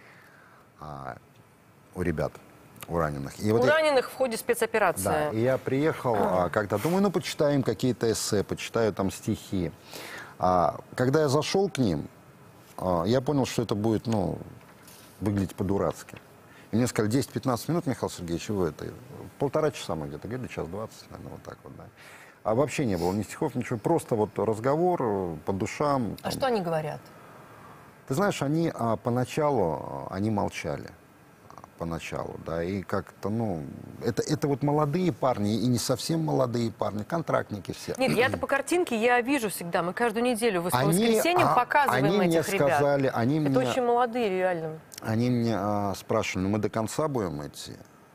а, у ребят, у раненых. И У вот я- раненых в ходе спецоперации. Да, и я приехал, а, когда думаю, ну, почитаем какие-то эссе, почитаю там стихи. А, когда я зашел к ним, а, я понял, что это будет, ну, выглядеть по-дурацки. И мне сказали, десять-пятнадцать минут, Михаил Сергеевич, вы это, полтора часа мы где-то говорили, час двадцать, наверное, вот так вот, да. А вообще не было ни стихов, ничего, просто вот разговор э, по душам. А там. что они говорят? Ты знаешь, они а, поначалу, а, они молчали. а, Поначалу, да, и как-то, ну, это, это вот молодые парни, и не совсем молодые парни, контрактники все. Нет, я-то по картинке я вижу всегда. Мы каждую неделю в Они, воскресенье а, показываем они мне этих ребят. сказали, они Это мне, очень молодые, реально. они мне а, спрашивали, ну мы до конца будем идти?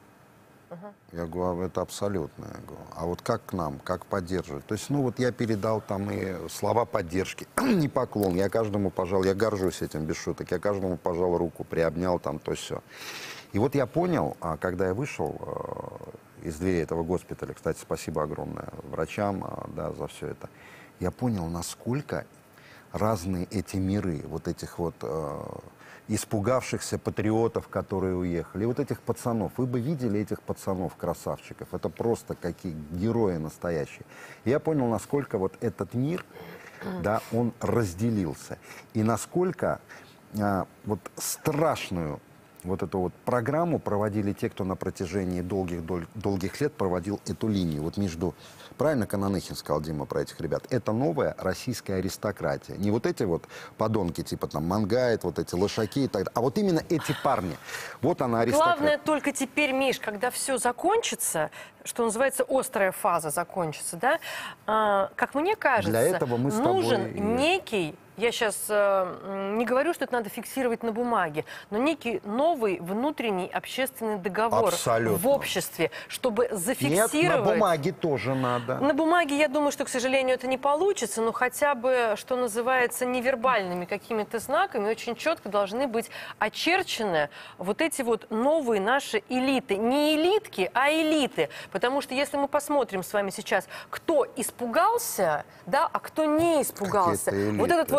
Я говорю, а это абсолютно. Я говорю, а вот как к нам, как поддерживать? То есть, ну вот я передал там и слова поддержки, не поклон. Я каждому пожал, я горжусь этим без шуток. Я каждому пожал руку, приобнял там то все. И вот я понял, а, когда я вышел а, из дверей этого госпиталя, кстати, спасибо огромное врачам, а, да, за все это. Я понял, насколько разные эти миры, вот этих вот а, испугавшихся патриотов, которые уехали, и вот этих пацанов. Вы бы видели этих пацанов, красавчиков. Это просто какие герои настоящие. И я понял, насколько вот этот мир, да, он разделился. И насколько а, вот страшную вот эту вот программу проводили те, кто на протяжении долгих, доль- долгих лет проводил эту линию. Вот между... Правильно Кананыхин сказал, Дима, про этих ребят? Это новая российская аристократия. Не вот эти вот подонки, типа там Мангайт, вот эти лошаки и так далее, а вот именно эти парни. Вот она аристократия. Главное только теперь, Миш, когда все закончится, что называется, острая фаза закончится, да, а, как мне кажется, Для этого мы с тобой нужен и- некий, я сейчас э, не говорю, что это надо фиксировать на бумаге, но некий новый внутренний общественный договор Абсолютно. в обществе, чтобы зафиксировать... Нет, на бумаге тоже надо. На бумаге, я думаю, что, к сожалению, это не получится, но хотя бы, что называется, невербальными какими-то знаками очень четко должны быть очерчены вот эти вот новые наши элиты. Не элитки, а элиты. Потому что если мы посмотрим с вами сейчас, кто испугался, да, а кто не испугался, Какие-то элиты. вот этот вот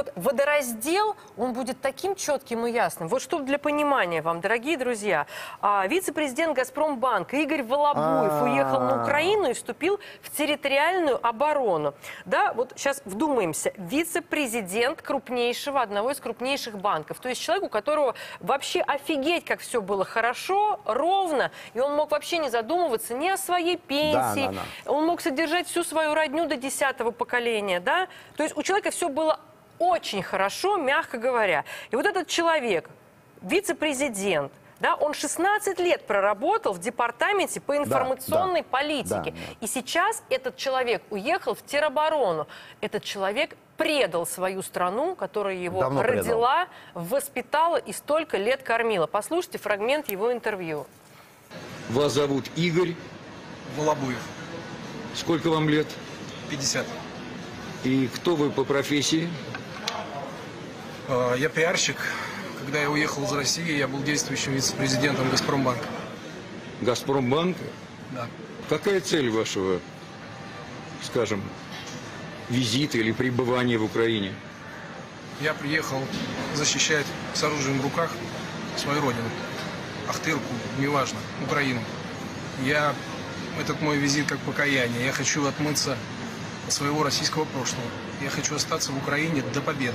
вот водораздел, он будет таким четким и ясным. Вот чтобы для понимания вам, дорогие друзья, а, вице-президент «Газпромбанка» Игорь Волобуев А-а-а. уехал на Украину и вступил в территориальную оборону. Да, вот сейчас вдумаемся. Вице-президент крупнейшего, одного из крупнейших банков. То есть человек, у которого вообще офигеть, как все было хорошо, ровно, и он мог вообще не задумываться ни о своей пенсии, Да, да, да. он мог содержать всю свою родню до десятого поколения, да? То есть у человека все было очень хорошо, мягко говоря. И вот этот человек, вице-президент, да, он шестнадцать лет проработал в департаменте по информационной да, политике. да, да. И сейчас этот человек уехал в тероборону. Этот человек предал свою страну, которая его Давно родила, воспитала и столько лет кормила. Послушайте фрагмент его интервью. Вас зовут Игорь. Волобуев, Сколько вам лет? пятьдесят. И кто вы по профессии? Э, Я пиарщик. Когда я уехал из России, я был действующим вице-президентом «Газпромбанка». Газпромбанк? Да. Какая цель вашего, скажем, визита или пребывания в Украине? Я приехал защищать с оружием в руках свою родину. Ахтырку, неважно, Украину. Я, этот мой визит как покаяние. Я хочу отмыться от своего российского прошлого. Я хочу остаться в Украине до победы.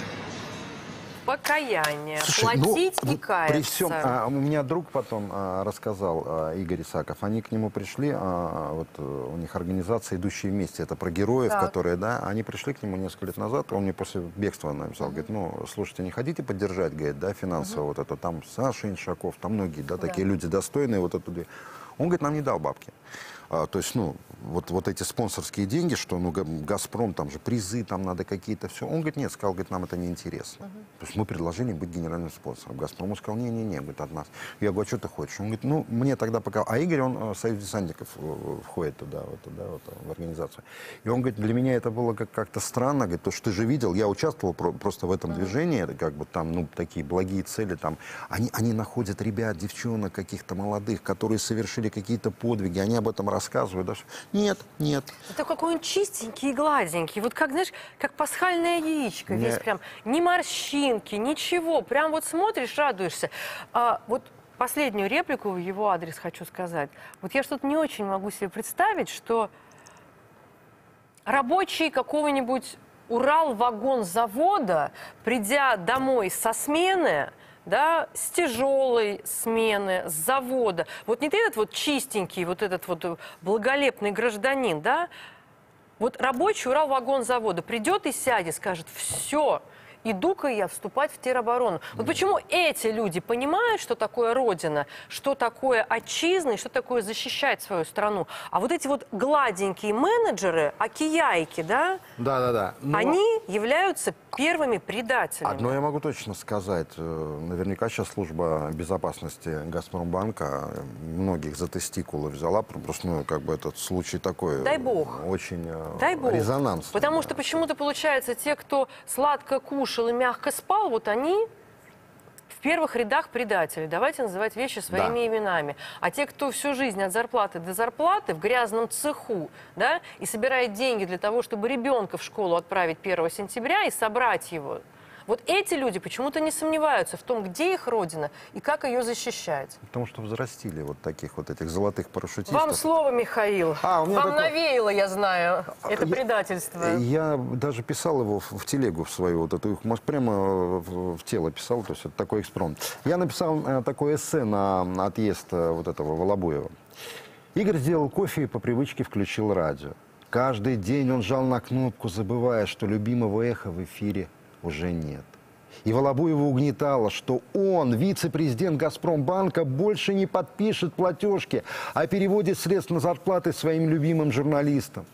Покаяние. Слушай, Платить ну, и каяться. При всем, а, у меня друг потом а, рассказал, а, Игорь Исаков, они к нему пришли, а, вот а, у них организация «Идущие вместе», это про героев, Так. которые, да, они пришли к нему несколько лет назад, он мне после бегства написал, говорит, ну, слушайте, не хотите поддержать, говорит, да, финансово вот это, там Саша Иншаков, там многие, да, такие люди достойные, вот это. Он, говорит, нам не дал бабки. А, то есть, ну, вот, вот эти спонсорские деньги, что, ну, «Газпром», там же призы, там надо какие-то, все. Он, говорит, нет, сказал, говорит, нам это неинтересно. Uh-huh. То есть мы предложили быть генеральным спонсором. «Газпром», он сказал, не-не-не, говорит, от нас. Я говорю, а что ты хочешь? Он говорит, ну, мне тогда пока... А Игорь, он в Союз десантников входит туда, вот, туда, вот, в организацию. И он говорит, для меня это было как- как-то странно, говорит, то, что ты же видел, я участвовал про- просто в этом uh-huh. движении, это как бы там, ну, такие благие цели, там, они, они находят ребят, девчонок каких-то молодых, которые совершили какие-то подвиги, они об этом рассказывают, даже. Нет, нет. Это какой он чистенький и гладенький. Вот как, знаешь, как пасхальное яичко. Не- Весь прям ни морщинки, ничего. Прям вот смотришь, радуешься. А, вот последнюю реплику в его адрес хочу сказать. Вот я что-то не очень могу себе представить, что рабочий какого-нибудь Уралвагонзавода, придя домой со смены, да, с тяжелой смены, с завода. Вот не ты этот вот чистенький, вот этот вот благолепный гражданин, да, вот рабочий Уралвагонзавода придет и сядет, скажет, все, иду-ка я вступать в тероборону. Вот почему эти люди понимают, что такое Родина, что такое отчизна и что такое защищать свою страну. А вот эти вот гладенькие менеджеры, окияйки, да, Да-да-да. Но- они являются первыми предателями. Одно я могу точно сказать. Э, Наверняка сейчас служба безопасности «Газпромбанка» многих за тестикулы взяла. Просто, ну, как бы этот случай такой... Дай бог. Очень э, Дай бог. резонансный. Потому да. что почему-то получается, те, кто сладко кушал и мягко спал, вот они в первых рядах предателей. Давайте называть вещи своими Да. именами. А те, кто всю жизнь от зарплаты до зарплаты в грязном цеху, да, и собирает деньги для того, чтобы ребенка в школу отправить первого сентября и собрать его, вот эти люди почему-то не сомневаются в том, где их родина и как ее защищать. Потому что взрастили вот таких вот этих золотых парашютистов. Вам слово, Михаил. А, у меня Вам такое- навеяло, я знаю, это Я- предательство. Я даже писал его в, в телегу в свою, вот эту, может, прямо в, в тело писал, то есть это такой экспромт. Я написал э, такое эссе на, на отъезд э, вот этого Волобуева. Игорь сделал кофе и по привычке включил радио. Каждый день он жал на кнопку, забывая, что любимого эха в эфире уже нет. И Волобуева угнетало, что он, вице-президент «Газпромбанка», больше не подпишет платежки, а переводит средства на зарплаты своим любимым журналистам.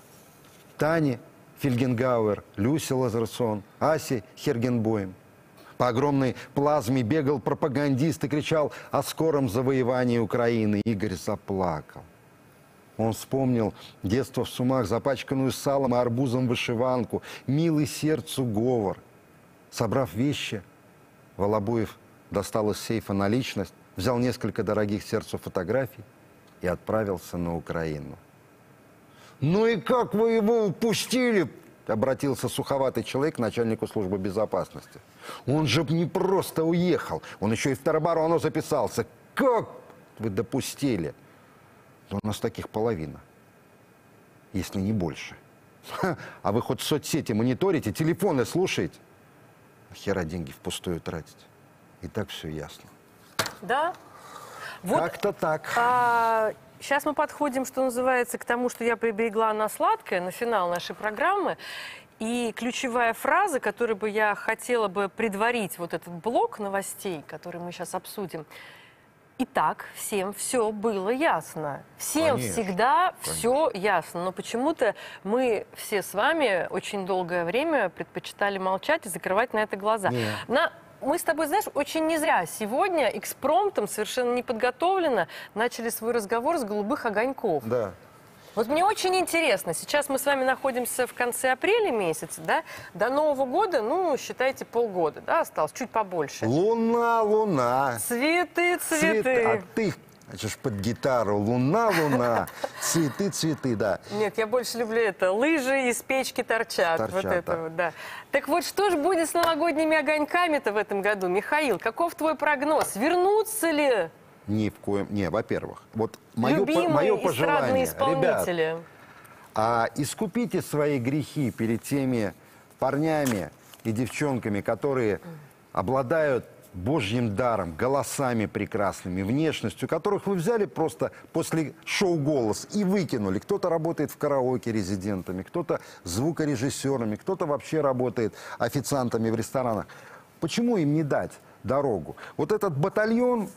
Тане Фельгенгауэр, Люси Лазерсон, Асе Хергенбойм. По огромной плазме бегал пропагандист и кричал о скором завоевании Украины. Игорь заплакал. Он вспомнил детство в Сумах, запачканную салом и арбузом вышиванку, милый сердцу говор. Собрав вещи, Волобуев достал из сейфа наличность, взял несколько дорогих сердцу фотографий и отправился на Украину. «Ну и как вы его упустили, обратился суховатый человек к начальнику службы безопасности. Он же не просто уехал, он еще и в тероборону записался. Как вы допустили? Да у нас таких половина, если не больше. А вы хоть соцсети мониторите, телефоны слушаете? Нахера деньги впустую тратить? И так все ясно. Да? Вот, как-то так. А, сейчас мы подходим, что называется, к тому, что я приберегла на сладкое, на финал нашей программы. И ключевая фраза, которую бы я хотела бы предварить вот этот блок новостей, который мы сейчас обсудим. Итак, всем все было ясно. Всем Конечно, всегда конечно. все ясно. Но почему-то мы все с вами очень долгое время предпочитали молчать и закрывать на это глаза. На... Мы с тобой, знаешь, очень не зря сегодня экспромтом, совершенно неподготовленно, начали свой разговор с голубых огоньков. Да. Вот мне очень интересно, сейчас мы с вами находимся в конце апреля месяца, да, до Нового года, ну, считайте, полгода, да, осталось, чуть побольше. Луна, луна. Цветы, цветы. А ты, значит, под гитару. Луна, луна. Цветы, цветы, да. Нет, я больше люблю это. Лыжи из печки торчат. Торчат, вот это да. вот, да. Так вот, что же будет с новогодними огоньками-то в этом году? Михаил, каков твой прогноз? Вернутся ли... Ни в коем... Не, во-первых, вот мое, любимые мое эстрадные пожелание, исполнители? ребят, а, искупите свои грехи перед теми парнями и девчонками, которые обладают божьим даром, голосами прекрасными, внешностью, которых вы взяли просто после шоу «Голос» и выкинули. Кто-то работает в караоке резидентами, кто-то звукорежиссерами, кто-то вообще работает официантами в ресторанах. Почему им не дать дорогу? Вот этот батальон...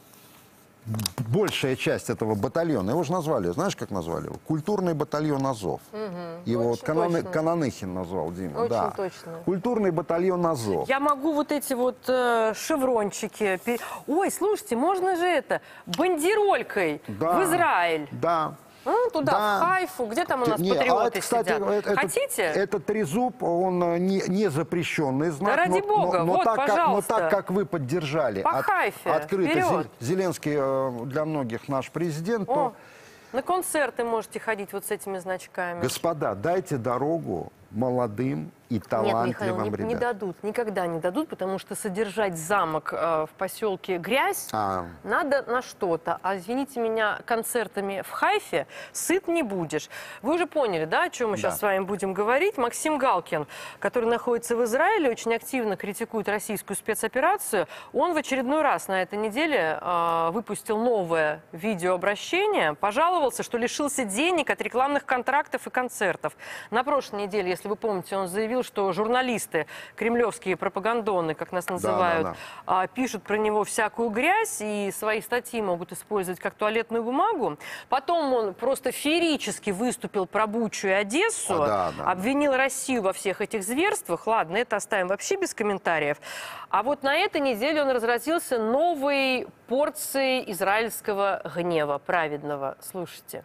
Большая часть этого батальона, его же назвали, знаешь, как назвали его? Культурный батальон «Азов». Угу, его вот Кананы, Кананыхин назвал, Дима. Очень да. точно. Культурный батальон «Азов». Я могу вот эти вот э, шеврончики... Пер... Ой, слушайте, можно же это, бандеролькой да. в Израиль. Да. Ну, туда, да. в Хайфу, где там у нас не, патриоты а, кстати, сидят. Этот, Хотите? Этот трезуб, он не, не запрещенный знак. Да ради но, бога, но, но, вот, так, как, но пожалуйста. так, как вы поддержали По от, Хайфе, открыто вперед. Зеленский э, для многих наш президент, О, то... на концерты можете ходить вот с этими значками. Господа, дайте дорогу молодым и талантливым Нет, Михаил, не, ребятам. не дадут, никогда не дадут, потому что содержать замок э, в поселке Грязь А. надо на что-то. А, извините меня, концертами в Хайфе сыт не будешь. Вы уже поняли, да, о чем мы Да. сейчас с вами будем говорить? Максим Галкин, который находится в Израиле, очень активно критикует российскую спецоперацию. Он в очередной раз на этой неделе э, выпустил новое видеообращение, пожаловался, что лишился денег от рекламных контрактов и концертов. На прошлой неделе, если вы помните, он заявил, что журналисты, кремлевские пропагандоны, как нас называют, да, да. а, пишут про него всякую грязь и свои статьи могут использовать как туалетную бумагу. Потом он просто феерически выступил про Бучу и Одессу, А, да, да. обвинил Россию во всех этих зверствах. Ладно, это оставим вообще без комментариев. А вот на этой неделе он разразился новой порцией израильского гнева праведного. Слушайте.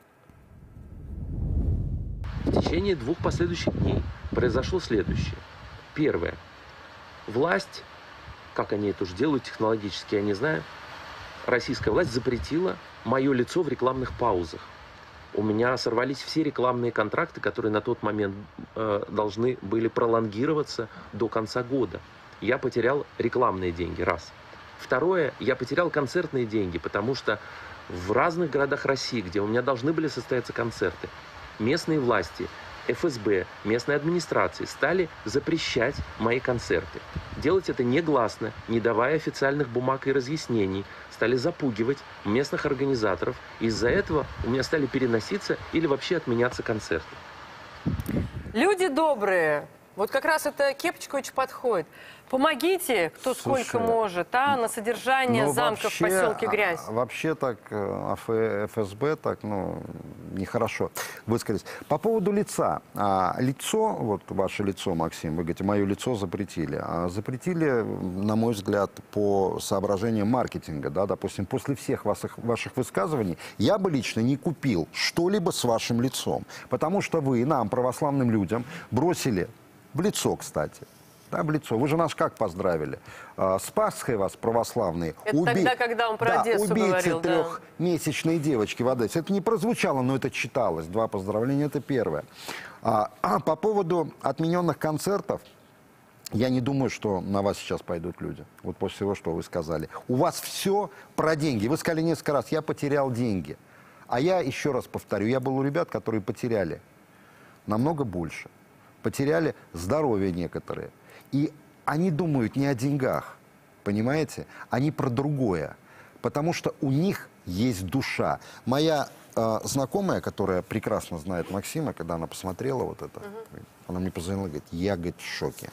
В течение двух последующих дней произошло следующее. Первое. Власть, как они это уже делают технологически, я не знаю, российская власть запретила мое лицо в рекламных паузах. У меня сорвались все рекламные контракты, которые на тот момент э, должны были пролонгироваться до конца года. Я потерял рекламные деньги, раз. Второе, я потерял концертные деньги, потому что в разных городах России, где у меня должны были состояться концерты, местные власти, эф эс бэ, местные администрации стали запрещать мои концерты. Делать это негласно, не давая официальных бумаг и разъяснений. Стали запугивать местных организаторов. Из-за этого у меня стали переноситься или вообще отменяться концерты. Люди добрые. Вот как раз эта кепочка очень подходит. Помогите, кто Слушай, сколько может, а, на содержание ну, замков вообще, в поселке Грязь. а, Вообще так эф эс бэ так, ну, нехорошо высказались. По поводу лица. А, лицо, вот ваше лицо, Максим, вы говорите, мое лицо запретили. А запретили, на мой взгляд, по соображениям маркетинга. Да? Допустим, после всех ваших, ваших высказываний я бы лично не купил что-либо с вашим лицом. Потому что вы нам, православным людям, бросили в лицо, кстати. Да, в лицо. Вы же нас как поздравили? А, с Пасхой вас, православные. Это Уби... тогда, когда он про да, Одессу убийцы говорил, да. трехмесячной девочки в Одессе. Это не прозвучало, но это читалось. Два поздравления, это первое. А, а по поводу отмененных концертов, я не думаю, что на вас сейчас пойдут люди. Вот после всего, что вы сказали. У вас все про деньги. Вы сказали несколько раз, я потерял деньги. А я еще раз повторю, я был у ребят, которые потеряли намного больше. Потеряли здоровье некоторые. И они думают не о деньгах, понимаете? Они про другое. Потому что у них есть душа. Моя э, знакомая, которая прекрасно знает Максима, когда она посмотрела вот это, угу. она мне позвонила и говорит, я, говорит, в шоке.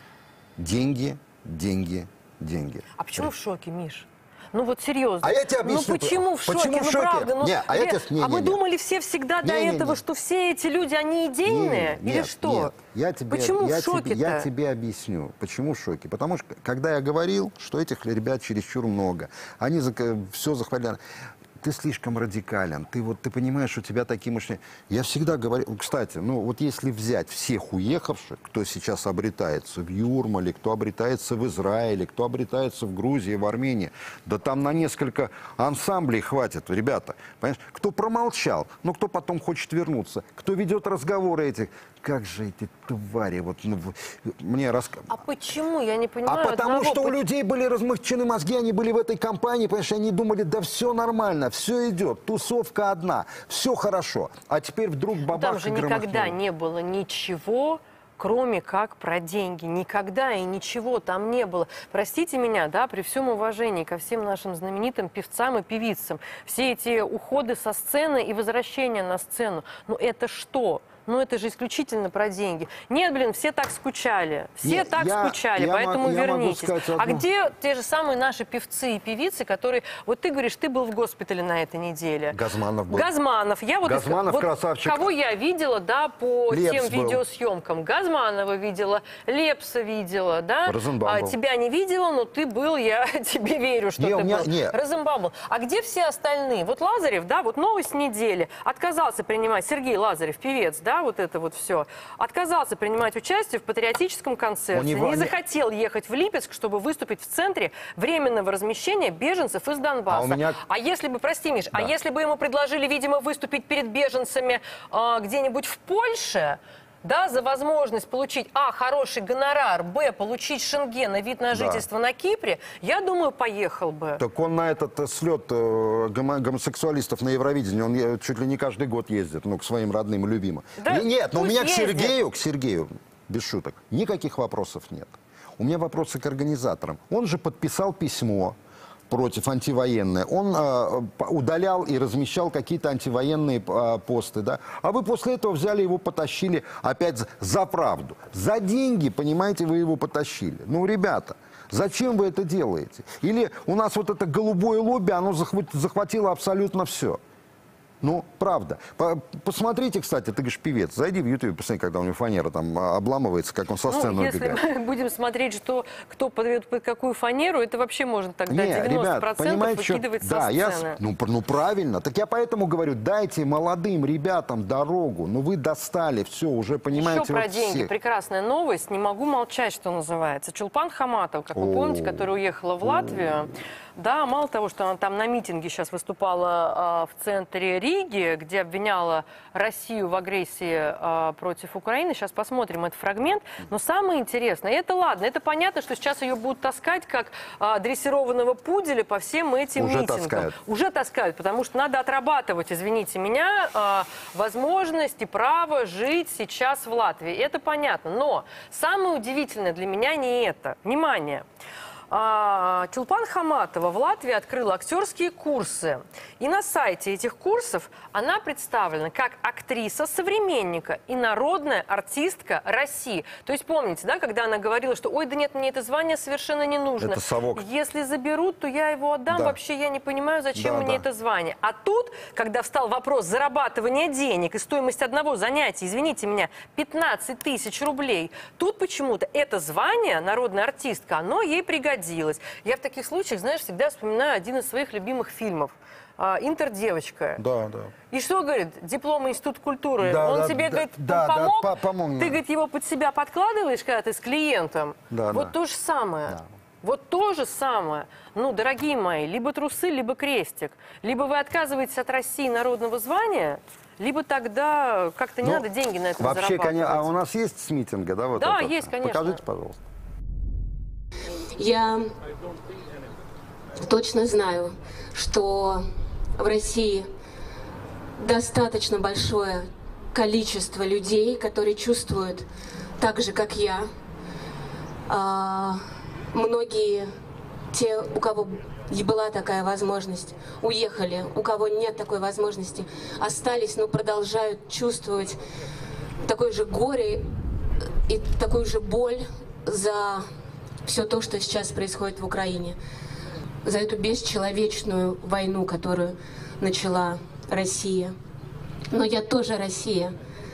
Деньги, деньги, деньги. А почему в шоке, Миш? Ну вот серьезно. А я тебе объясню. Ну почему в шоке? Почему в ну шоке? правда, ну, не, а, я тебе... не, а не, мы не. думали все всегда не, до не, этого, не. что все эти люди, они идейные? Не, Или нет, что? Нет. Я тебе, почему я в шоке-то? Тебе, я тебе объясню, почему в шоке. Потому что, когда я говорил, что этих ребят чересчур много, они за, все захватили. Ты слишком радикален, ты вот ты понимаешь, у тебя такие мышления. Я всегда говорю, кстати, ну вот если взять всех уехавших, кто сейчас обретается в Юрмале, кто обретается в Израиле, кто обретается в Грузии, в Армении, да там на несколько ансамблей хватит, ребята. Понимаешь? Кто промолчал, но кто потом хочет вернуться, кто ведет разговоры этих. Как же эти твари, вот ну, мне рассказывают. А почему? Я не понимаю. А потому одного. что у людей были размягчены мозги, они были в этой компании, понимаешь, они думали, да все нормально, все идет, тусовка одна, все хорошо. А теперь вдруг бабах. Там же никогда не было ничего, кроме как про деньги. Никогда и ничего там не было. Простите меня, да, при всем уважении ко всем нашим знаменитым певцам и певицам, все эти уходы со сцены и возвращения на сцену, ну это что? Ну, это же исключительно про деньги. Нет, блин, все так скучали. Все Нет, так я, скучали, я поэтому мог, вернитесь. одну... А где те же самые наши певцы и певицы, которые... Вот ты говоришь, ты был в госпитале на этой неделе. Газманов был. Газманов. Я вот, Газманов, вот красавчик. Кого я видела, да, по Лепс тем был. видеосъемкам. Газманова видела, Лепса видела, да. А, тебя не видела, но ты был, я тебе верю, что не, ты меня, был. Не. Розенбаум был. А где все остальные? Вот Лазарев, да, вот новость недели. Отказался принимать, Сергей Лазарев, певец, да, вот это вот все. Отказался принимать участие в патриотическом концерте. Него... Не захотел ехать в Липецк, чтобы выступить в центре временного размещения беженцев из Донбасса. А, меня... а если бы, прости, Миш, да. а если бы ему предложили, видимо, выступить перед беженцами э, где-нибудь в Польше, да, за возможность получить, а, хороший гонорар, б, получить шенген и вид на жительство да. на Кипре, я думаю, поехал бы. Так он на этот э, слет э, гомо гомосексуалистов на Евровидении, он э, чуть ли не каждый год ездит, ну, к своим родным и любимым. Да, нет, но у меня ездит. к Сергею, к Сергею, без шуток, никаких вопросов нет. У меня вопросы к организаторам. Он же подписал письмо против антивоенные. Он э, удалял и размещал какие-то антивоенные э, посты, да. А вы после этого взяли его, потащили опять за, за правду. За деньги, понимаете, вы его потащили. Ну, ребята, зачем вы это делаете? Или у нас вот это голубое лобби, оно захватило абсолютно все. Ну, правда. Посмотрите, кстати, ты говоришь, певец. Зайди в YouTube, посмотри, когда у него фанера там обламывается, как он со сцены ну, если убегает. мы будем смотреть, что, кто подает под какую фанеру, это вообще можно тогда Не, девяносто процентов ребят, выкидывать что... со да, сцены. Я... Ну, ну, правильно. Так я поэтому говорю, дайте молодым ребятам дорогу. Ну, вы достали, все, уже понимаете. Еще про вот деньги. всех. Прекрасная новость. Не могу молчать, что называется. Чулпан Хаматова, как вы помните, которая уехала в Латвию. Да, мало того, что она там на митинге сейчас выступала э, в центре Риги, где обвиняла Россию в агрессии э, против Украины. Сейчас посмотрим этот фрагмент. Но самое интересное, это ладно, это понятно, что сейчас ее будут таскать как э, дрессированного пуделя по всем этим Уже митингам. таскают. Уже таскают, потому что надо отрабатывать, извините меня, э, возможность и право жить сейчас в Латвии. Это понятно. Но самое удивительное для меня не это. Внимание! А, Чулпан Хаматова в Латвии открыла актерские курсы. И на сайте этих курсов она представлена как актриса современника и народная артистка России. То есть помните, да, когда она говорила, что ой, да нет, мне это звание совершенно не нужно. Это совок. Если заберут, то я его отдам. Да. Вообще я не понимаю, зачем да, мне да. это звание. А тут, когда встал вопрос зарабатывания денег и стоимость одного занятия, извините меня, пятнадцать тысяч рублей, тут почему-то это звание, народная артистка, оно ей пригодилось. Я в таких случаях, знаешь, всегда вспоминаю один из своих любимых фильмов. «Интердевочка». Да, да. И что, говорит, диплом Института культуры? Да, Он да, тебе, да, говорит, да, помог? Да, помог, ты, да. говорит, его под себя подкладываешь, когда ты с клиентом? Да, вот да. то же самое. Да. Вот то же самое. Ну, дорогие мои, либо трусы, либо крестик. Либо вы отказываетесь от России народного звания, либо тогда как-то не Ну, надо деньги на это вообще, зарабатывать. конечно, а у нас есть с митинга, да? Вот Да, это? есть, конечно. Покажите, пожалуйста. Я точно знаю, что в России достаточно большое количество людей, которые чувствуют так же, как я. А, многие, те, у кого и была такая возможность, уехали, у кого нет такой возможности, остались, но продолжают чувствовать такое же горе и такую же боль за все то, что сейчас происходит в Украине, за эту бесчеловечную войну, которую начала Россия. Но я тоже Россия.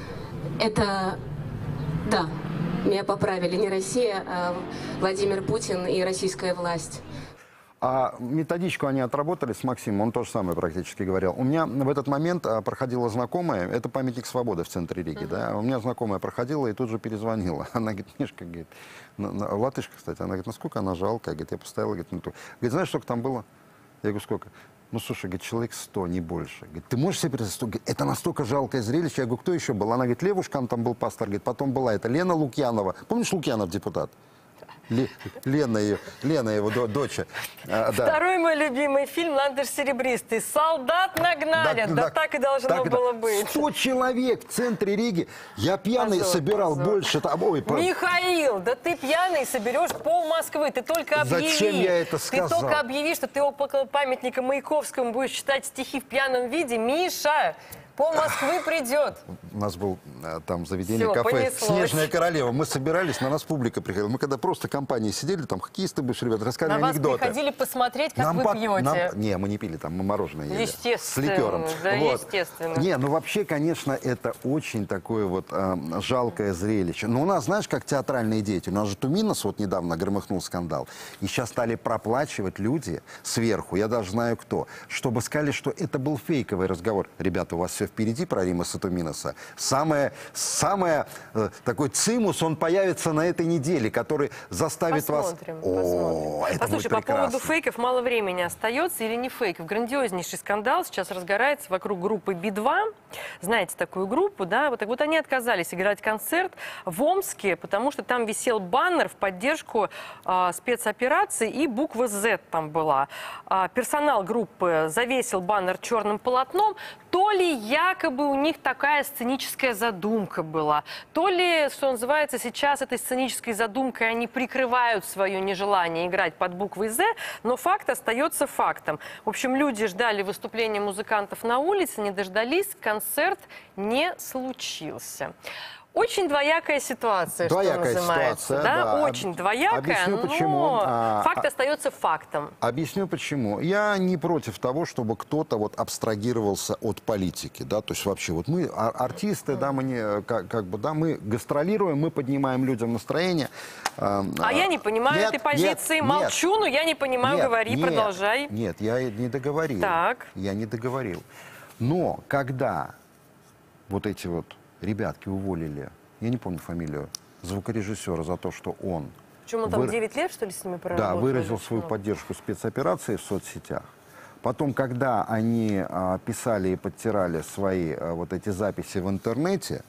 Это, да, меня поправили, не Россия, а Владимир Путин и российская власть. А методичку они отработали с Максимом, он то же самое практически говорил. У меня в этот момент а, проходила знакомая, это памятник свободы в центре Риги, uh-huh. да, у меня знакомая проходила и тут же перезвонила. Она говорит, Мишка, говорит, на, на, латышка, кстати, она говорит, насколько она жалкая, говорит, я поставила, говорит, ну, то... говорит, знаешь, сколько там было? Я говорю, сколько? Ну, слушай, говорит, человек сто, не больше. Говорит, ты можешь себе представить, сто? Говорит, это настолько жалкое зрелище. Я говорю, кто еще был? Она говорит, Левушкан там был пастор, говорит, потом была это Лена Лукьянова. Помнишь, Лукьянов депутат? Лена, ее, Лена его дочь. А, да. Второй мой любимый фильм «Ландыш серебристый». Солдат нагнали. Да, да, да так и должно так, было быть. сто человек в центре Риги. Я пьяный позор, собирал позор. больше. Там, ой, Михаил, да ты пьяный соберешь пол Москвы. Ты только объяви. Зачем я это сказал? Ты только объяви, что ты около памятника Маяковскому будешь читать стихи в пьяном виде. Миша! Пол Москвы придет. У нас был там заведение, Все, кафе понеслось. «Снежная королева». Мы собирались, на нас публика приходила. Мы когда просто компанией сидели, там хоккеисты бывшие ребята, рассказывали на анекдоты. На вас приходили посмотреть, как нам вы по... пьете. Нам... Не, мы не пили, там мы мороженое ели. Естественно. С ликером. Да, вот. естественно. Не, ну вообще, конечно, это очень такое вот э, жалкое зрелище. Но у нас, знаешь, как театральные деятели. У нас же Туминос вот недавно громыхнул скандал. И сейчас стали проплачивать люди сверху, я даже знаю кто, чтобы сказали, что это был фейковый разговор. Ребята, у вас все впереди про Рима Сатуминоса. Самое, самое э, такой цимус, он появится на этой неделе, который заставит посмотрим, вас... О, это Послушай, будет по поводу фейков мало времени остается или не фейков. Грандиознейший скандал сейчас разгорается вокруг группы Би два. Знаете такую группу, да? Вот, так вот они отказались играть концерт в Омске, потому что там висел баннер в поддержку э, спецоперации, и буква «З» там была. Э, персонал группы завесил баннер черным полотном. То ли якобы у них такая сценическая задумка была, то ли, что называется, сейчас этой сценической задумкой они прикрывают свое нежелание играть под буквой «З», но факт остается фактом. В общем, люди ждали выступления музыкантов на улице, не дождались, концерт не случился. Очень двоякая ситуация, двоякая что называется. Ситуация, да? да. Очень двоякая, Объясню, но почему. факт остается фактом. Объясню почему. Я не против того, чтобы кто-то вот абстрагировался от политики, да, то есть вообще вот мы артисты, да, мы не, как, как бы, да, мы гастролируем, мы поднимаем людям настроение. А, а я не понимаю нет, этой позиции, нет, молчу, но я не понимаю, нет, говори, нет, продолжай. Нет, я не договорил. Так. Я не договорил. Но когда вот эти вот ребятки уволили, я не помню фамилию, звукорежиссера за то, что он... Почему он там вы... девять лет, что ли, с ними проработал? Да, выразил свою поддержку спецоперации в соцсетях. Потом, когда они а, писали и подтирали свои а, вот эти записи в интернете,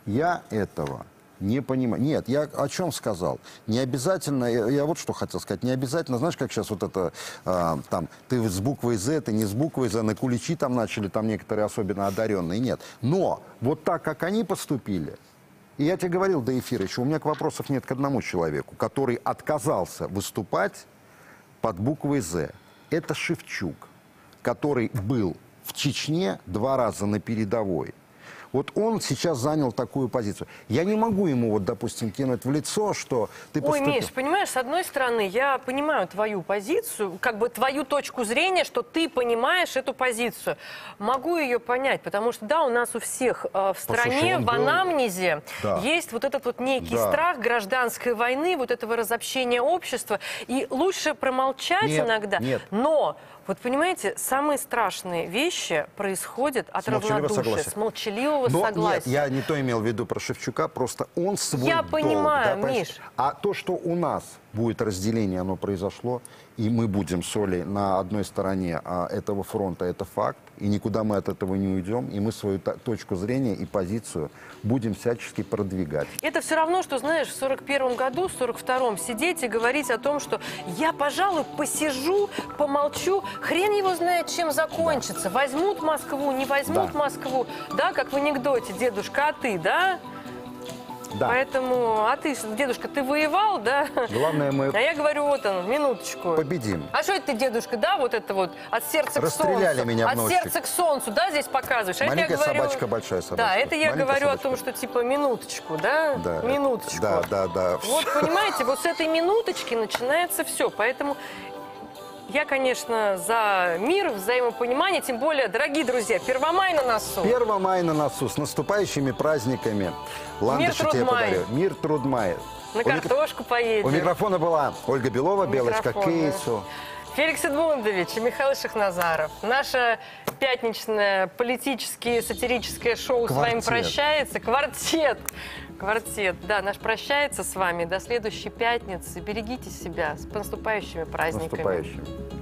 я этого не понимаю. Нет, я о чем сказал? Не обязательно, я, я вот что хотел сказать, не обязательно, знаешь, как сейчас вот это, а, там, ты с буквой «З», ты не с буквой «З», на куличи там начали, там некоторые особенно одаренные, нет. Но вот так, как они поступили, и я тебе говорил до эфира еще, у меня вопросов нет к одному человеку, который отказался выступать под буквой «З». Это Шевчук, который был в Чечне два раза на передовой. Вот он сейчас занял такую позицию. Я не могу ему, вот, допустим, кинуть в лицо, что ты поступил... Ой, Миш, понимаешь, с одной стороны, я понимаю твою позицию, как бы твою точку зрения, что ты понимаешь эту позицию. Могу ее понять, потому что, да, у нас у всех э, в стране, Послушай, в анамнезе да. есть вот этот вот некий да. страх гражданской войны, вот этого разобщения общества. И лучше промолчать нет, иногда, нет. но... Вот понимаете, самые страшные вещи происходят от с равнодушия, с молчаливого Но согласия. Нет, я не то имел в виду про Шевчука, просто он свой Я долг, понимаю, да, Миш. А то, что у нас будет разделение, оно произошло, и мы будем с Олей на одной стороне а, этого фронта, это факт. и никуда мы от этого не уйдем, и мы свою точку зрения и позицию будем всячески продвигать. Это все равно, что, знаешь, в сорок первом году, в сорок втором сидеть и говорить о том, что я, пожалуй, посижу, помолчу, хрен его знает, чем закончится. Да. Возьмут Москву, не возьмут да. Москву. Да, как в анекдоте, дедушка, а ты, да? Да. Поэтому, а ты, дедушка, ты воевал, да? Главное, мы... А я говорю, вот он, минуточку. Победим. А что это ты, дедушка, да, вот это вот, от сердца Расстреляли к солнцу. меня в От носик. сердца к солнцу, да, здесь показываешь? А маленькая это я говорю... собачка, большая собачка. Да, это я маленькая говорю собачка. о том, что типа минуточку, да? Да. Минуточку. Да, да, да. Вот, понимаете, вот с этой минуточки начинается все, поэтому... Я, конечно, за мир, взаимопонимание, тем более, дорогие друзья, Первомай на носу. Первомай на носу, с наступающими праздниками. Ландыши тебе подарю. Мир, труд, май. На картошку поедем. У микрофона была Ольга Белова, Белочка Кейсу. Феликс Эдмундович и Михаил Шахназаров. Наше пятничное политическое сатирическое шоу Квартет. С вами прощается. Квартет. Квартет. Да, наш прощается с вами. До следующей пятницы. Берегите себя. С наступающими праздниками. Наступающими.